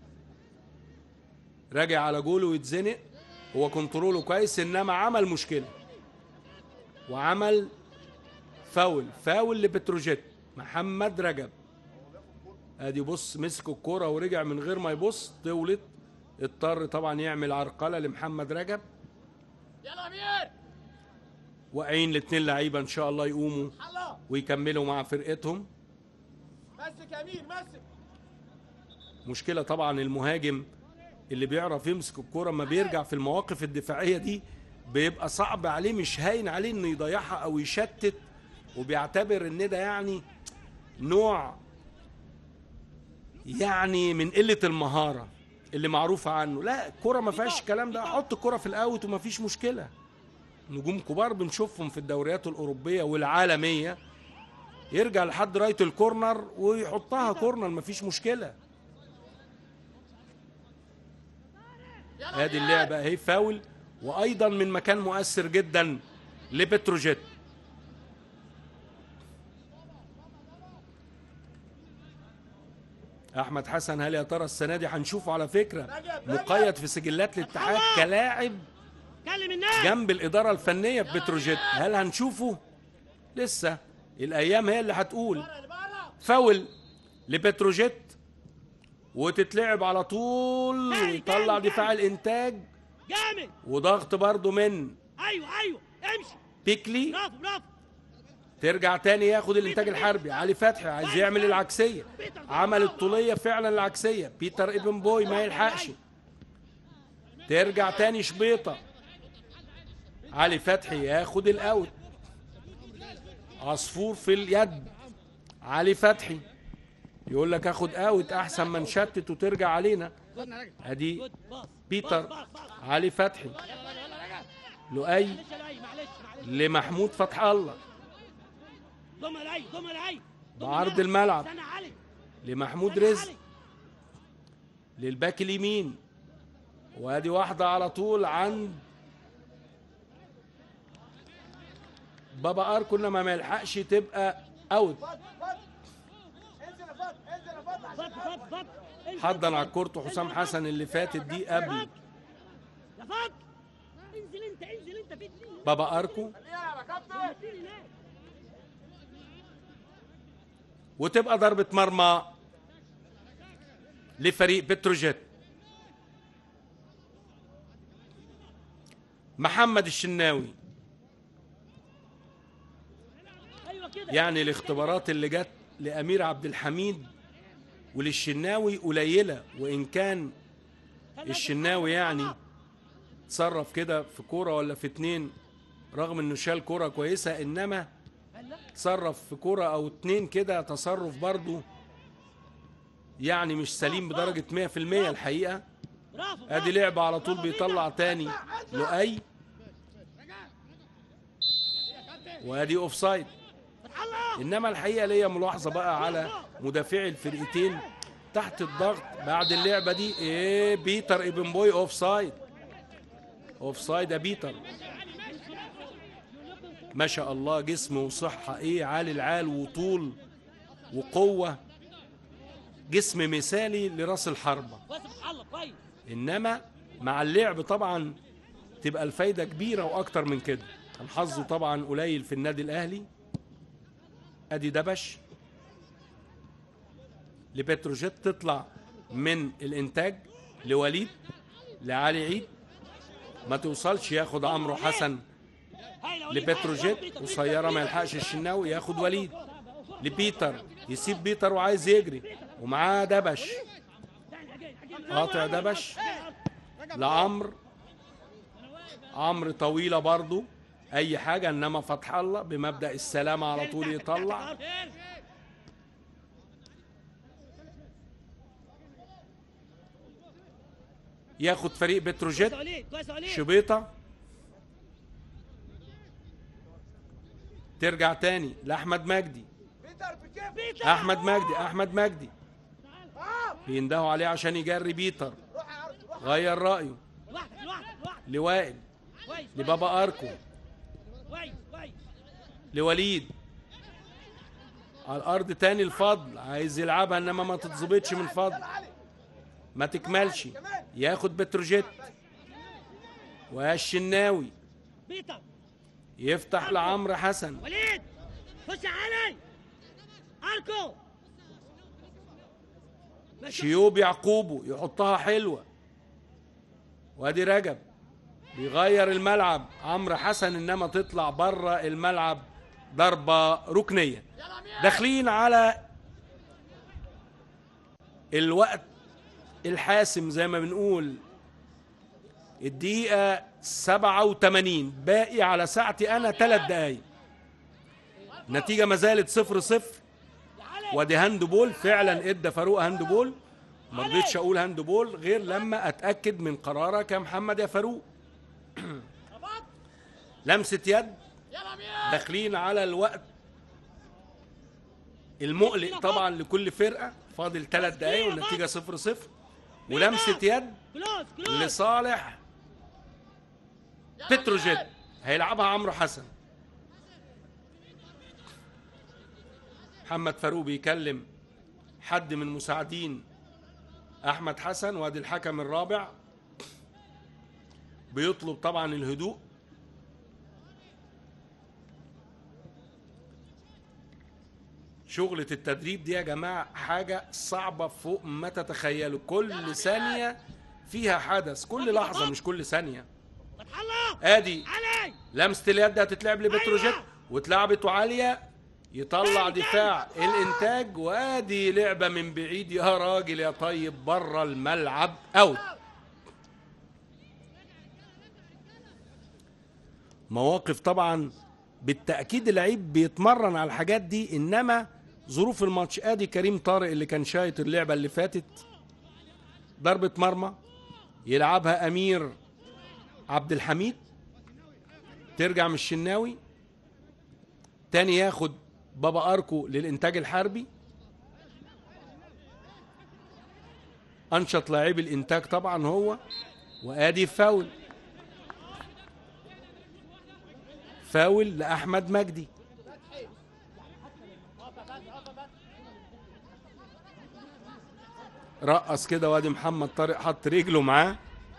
راجع على جوله ويتزنق، هو كنتروله كويس انما عمل مشكله وعمل فاول لبتروجيت. محمد رجب ادي بص مسك الكرة ورجع من غير ما يبص، طولت، اضطر طبعا يعمل عرقله لمحمد رجب. يلا امير. واقعين الاثنين لعيبه ان شاء الله يقوموا ويكملوا مع فرقتهم. مسك يا امير مسك. مشكله طبعا المهاجم اللي بيعرف يمسك الكرة ما بيرجع في المواقف الدفاعية دي بيبقى صعب عليه، مش هاين عليه انه يضيعها او يشتت، وبيعتبر ان ده يعني نوع يعني من قلة المهارة. اللي معروفه عنه. لا الكره ما فيهاش الكلام ده، حط الكره في الاوت وما فيش مشكله. نجوم كبار بنشوفهم في الدوريات الاوروبيه والعالميه يرجع لحد رايه الكورنر ويحطها كورنر، ما فيش مشكله. ادي اللعبه اهي، فاول، وايضا من مكان مؤثر جدا لبتروجيت. احمد حسن هل يا ترى السنه دي هنشوفه على فكره مقيد في سجلات الاتحاد كلاعب جنب الاداره الفنيه في بتروجيت؟ هل هنشوفه؟ لسه الايام هي اللي هتقول. فاول لبتروجيت وتتلعب على طول ويطلع دفاع الانتاج جامد، وضغط برضو من ايوه امشي بيكلي. برافو ترجع تاني ياخد الانتاج الحربي. علي فتحي عايز يعمل العكسيه، عمل الطوليه فعلا العكسيه. بيتر ابن بوي ما يلحقش. ترجع تاني شبيطه، علي فتحي ياخد الاوت. عصفور في اليد، علي فتحي يقول لك اخد اوت احسن ما نشتت وترجع علينا. ادي بيتر، علي فتحي، لؤي لمحمود فتح الله، بعرض الملعب لمحمود رزق للباك اليمين. وادي واحدة على طول عند بابا اركو، انما ما يلحقش تبقى اوت. حضن على الكورت حسام حسن اللي فاتت دي قبل بابا اركو، وتبقى ضربة مرمى لفريق بتروجيت. محمد الشناوي، يعني الاختبارات اللي جت لأمير عبد الحميد وللشناوي قليلة، وإن كان الشناوي يعني تصرف كده في كورة ولا في اتنين رغم انه شال كورة كويسة، انما تصرف في كورة او اتنين كده تصرف برضو يعني مش سليم بدرجة 100% الحقيقة. ادي لعبة على طول بيطلع تاني لؤي، وادي اوف سايد. انما الحقيقة ليا ملاحظة بقى على مدافعي الفرقتين تحت الضغط بعد اللعبة دي. ايه بيتر ابن بوي اوف سايد، اوف سايد يا بيتر. ما شاء الله جسم وصحة، ايه عالي العال وطول وقوة، جسم مثالي لراس الحربة. انما مع اللعب طبعا تبقى الفايدة كبيرة واكتر من كده. الحظ طبعا قليل في النادي الاهلي. ادي دبش لبتروجيت، تطلع من الانتاج لوليد لعلي عيد، ما توصلش، ياخد عمرو حسن لبتروجيت قصيره ما يلحقش الشناوي، ياخد وليد لبيتر، يسيب بيتر وعايز يجري ومعاه دبش، قاطع دبش لعمرو، عمرو طويله برضو اي حاجه، انما فتح الله بمبدأ السلامه على طول يطلع. ياخد فريق بتروجيت شبيطه، ترجع تاني لاحمد مجدي. احمد مجدي بيندهوا عليه عشان يجري بيتر، غير رايه لوائل لبابا اركو لوليد على الارض تاني. الفضل عايز يلعبها انما ما تتظبطش من الفضل، ما تكملش، ياخد بتروجيت. والشناوي يفتح لعمرو حسن، وليد خش علي اركو، شيوب يعقوبه يحطها حلوه. وادي رجب بيغير الملعب، عمرو حسن انما تطلع بره الملعب، ضربه ركنيه. داخلين على الوقت الحاسم زي ما بنقول، الدقيقه 87 باقي على ساعتي انا 3 دقايق. نتيجه ما زالت 0-0. وادي هاند بول، فعلا ادى فاروق هاند بول، ما رضيتش اقول هاند بول غير لما اتاكد من قرارك يا محمد يا فاروق. لمسه يد، داخلين على الوقت المقلق طبعا لكل فرقه، فاضل 3 دقايق والنتيجه 0-0. ولمسه يد لصالح بتروجيت، هيلعبها عمرو حسن. محمد فاروق بيكلم حد من مساعدين احمد حسن، وادي الحكم الرابع بيطلب طبعا الهدوء. شغلة التدريب دي يا جماعة حاجة صعبة فوق ما تتخيلوا، كل ثانية فيها حدث، كل لحظة مش كل ثانية. ادي لمسة اليد هتتلعب لبتروجيت واتلعبت عالية، يطلع دفاع الانتاج، وادي لعبة من بعيد يا راجل يا طيب بره الملعب، اوت. مواقف طبعا بالتأكيد اللعيب بيتمرن على الحاجات دي، انما ظروف الماتش. ادي كريم طارق اللي كان شايط اللعبة اللي فاتت، ضربة مرمى يلعبها امير عبد الحميد، ترجع من الشناوي تاني، ياخد بابا اركو للانتاج الحربي. انشط لاعبي الانتاج طبعا هو. وادي فاول، فاول لاحمد مجدي. رقص كده، وادي محمد طارق حط رجله معاه.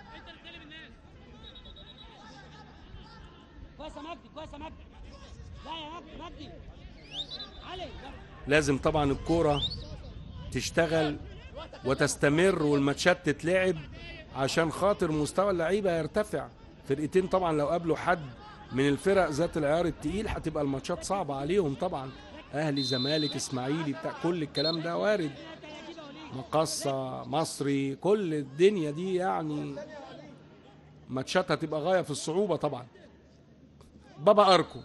كويس يا مجدي، كويس يا مجدي. لا يا مجدي علي. لازم طبعا الكوره تشتغل وتستمر والماتشات تتلعب عشان خاطر مستوى اللعيبه يرتفع. فرقتين طبعا لو قابلوا حد من الفرق ذات العيار التقيل هتبقى الماتشات صعبه عليهم طبعا، اهلي زمالك اسماعيلي بتاع كل الكلام ده وارد، مقصه مصري، كل الدنيا دي يعني ماتشات هتبقى غايه في الصعوبه طبعا. بابا اركو،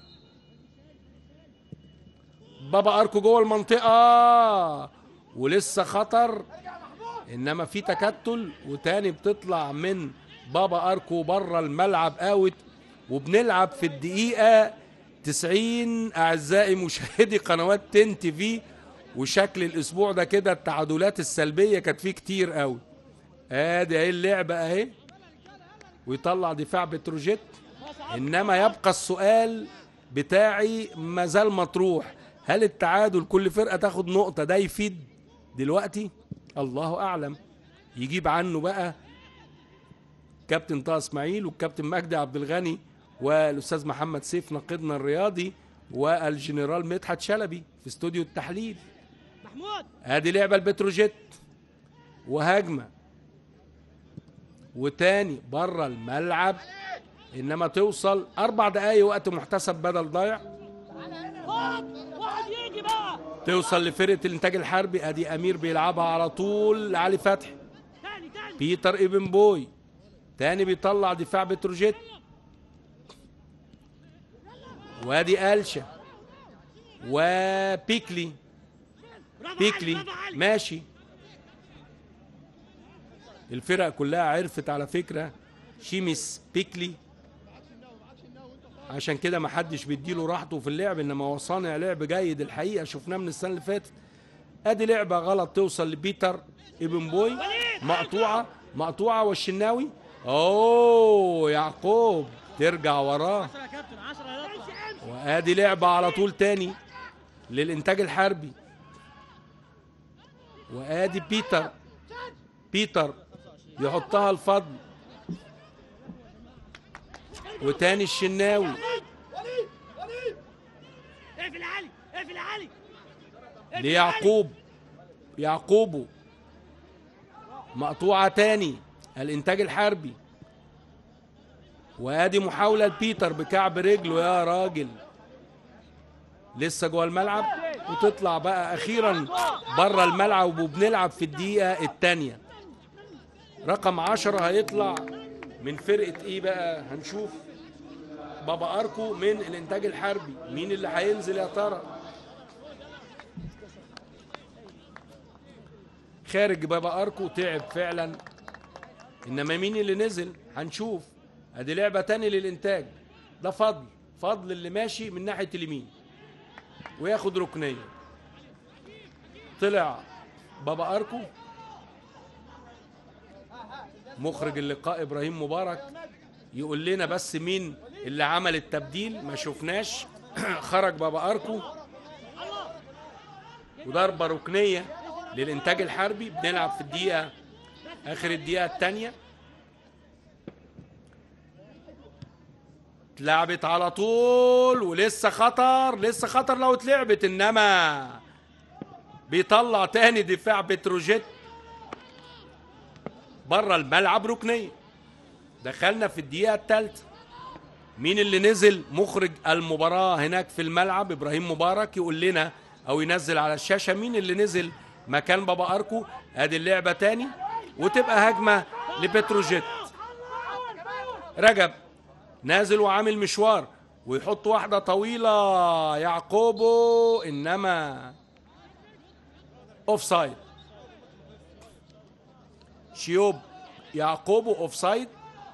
بابا اركو جوه المنطقه ولسه خطر، انما في تكتل، وتاني بتطلع من بابا اركو بره الملعب اوت. وبنلعب في الدقيقه 90 اعزائي مشاهدي قنوات 10 تي في، وشكل الاسبوع ده كده التعادلات السلبيه كانت فيه كتير قوي. ادي اهي اللعبه اهي، ويطلع دفاع بتروجيت. انما يبقى السؤال بتاعي مازال مطروح، هل التعادل كل فرقه تاخد نقطه ده يفيد دلوقتي؟ الله اعلم. يجيب عنه بقى كابتن طه اسماعيل والكابتن مجدي عبد الغني والاستاذ محمد سيف ناقدنا الرياضي والجنرال مدحت شلبي في استوديو التحليل. محمود ادي لعبه البتروجيت وهجمه وتاني بره الملعب، انما توصل 4 دقايق وقت محتسب بدل ضايع، واحد يجي بقى، توصل لفرقه الانتاج الحربي. ادي امير بيلعبها على طول لعلي فتحي، تاني بيتر ابن بوي تاني بيطلع دفاع بتروجيت. وادي الشا وبيكلي، بيكلي ماشي. الفرق كلها عرفت على فكرة شيمس بيكلي، عشان كده ما حدش بيديله راحته في اللعب، انما هو صانع لعب جيد الحقيقة، شفناه من السنة اللي فاتت. ادي لعبة غلط توصل لبيتر ابن بوي، مقطوعة والشناوي اوه يعقوب ترجع وراه. وادي لعبة على طول تاني للانتاج الحربي. وادي بيتر يحطها الفضل، وتاني الشناوي. اقفل علي، اقفل علي يعقوبه مقطوعة تاني الانتاج الحربي. وادي محاولة لبيتر بكعب رجله يا راجل، لسه جوه الملعب وتطلع بقى اخيرا بره الملعب، وبنلعب في الدقيقة الثانية. رقم 10 هيطلع من فرقة ايه بقى؟ هنشوف بابا اركو من الانتاج الحربي. مين اللي هينزل يا ترى؟ خارج بابا اركو تعب فعلا، انما مين اللي نزل هنشوف. ادي لعبه تاني للانتاج، ده فضل اللي ماشي من ناحيه اليمين وياخد ركنيه. طلع بابا اركو. مخرج اللقاء ابراهيم مبارك يقول لنا بس مين اللي عمل التبديل، ما شفناش. خرج بابا اركو وضربه ركنيه للانتاج الحربي. بنلعب في الدقيقه اخر الدقيقه الثانيه. اتلعبت على طول ولسه خطر لو اتلعبت، انما بيطلع تاني دفاع بتروجيت بره الملعب ركنيه. دخلنا في الدقيقه الثالثه. مين اللي نزل؟ مخرج المباراه هناك في الملعب ابراهيم مبارك يقول لنا او ينزل على الشاشه مين اللي نزل مكان بابا اركو. ادي اللعبه تاني وتبقى هجمه لبتروجيت. رجب نازل وعامل مشوار ويحط واحده طويله يعقوبو، انما اوف سايد. شيوب يعقوبو اوف سايد.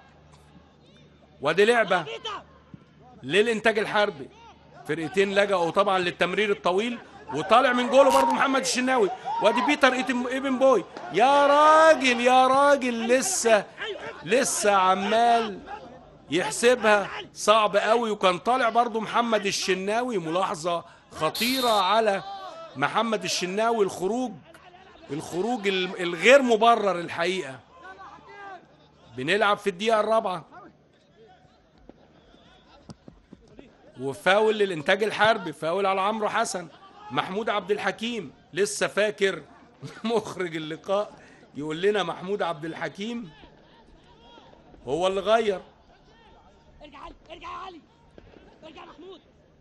ودي لعبه للانتاج الحربي. فرقتين لجأوا طبعا للتمرير الطويل وطالع من جوله برضه محمد الشناوي. وادي بيتر ايبن بوي. يا راجل لسه عمال يحسبها صعب قوي، وكان طالع برضه محمد الشناوي. ملاحظه خطيره على محمد الشناوي، الخروج الغير مبرر الحقيقه. بنلعب في الدقيقه الرابعه وفاول للانتاج الحربي، فاول على عمرو حسن. محمود عبد الحكيم لسه فاكر. مخرج اللقاء يقول لنا محمود عبد الحكيم هو اللي غير. ارجع يا علي، ارجع محمود،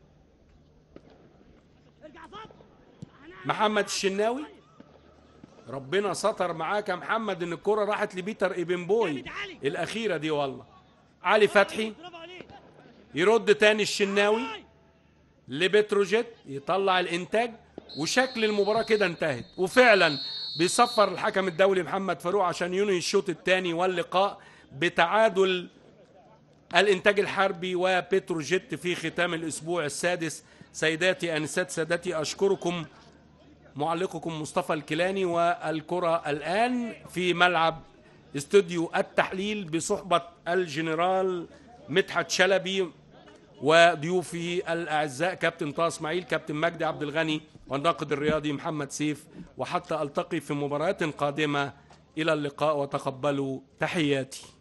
ارجع فضل. محمد الشناوي ربنا ستر معاك يا محمد ان الكرة راحت لبيتر ايبن بوي الاخيرة دي. والله علي فتحي يرد تاني الشناوي لبتروجيت، يطلع الانتاج، وشكل المباراة كده انتهت. وفعلا بيصفر الحكم الدولي محمد فاروق عشان ينهي الشوط الثاني واللقاء بتعادل الانتاج الحربي وبتروجيت في ختام الاسبوع السادس. سيداتي انسات سادتي، اشكركم. معلقكم مصطفى الكيلاني، والكرة الان في ملعب استوديو التحليل بصحبة الجنرال مدحت شلبي وضيوفي الاعزاء كابتن طه اسماعيل، كابتن مجدي عبد الغني، والناقد الرياضي محمد سيف. وحتى التقي في مباريات قادمة، الى اللقاء وتقبلوا تحياتي.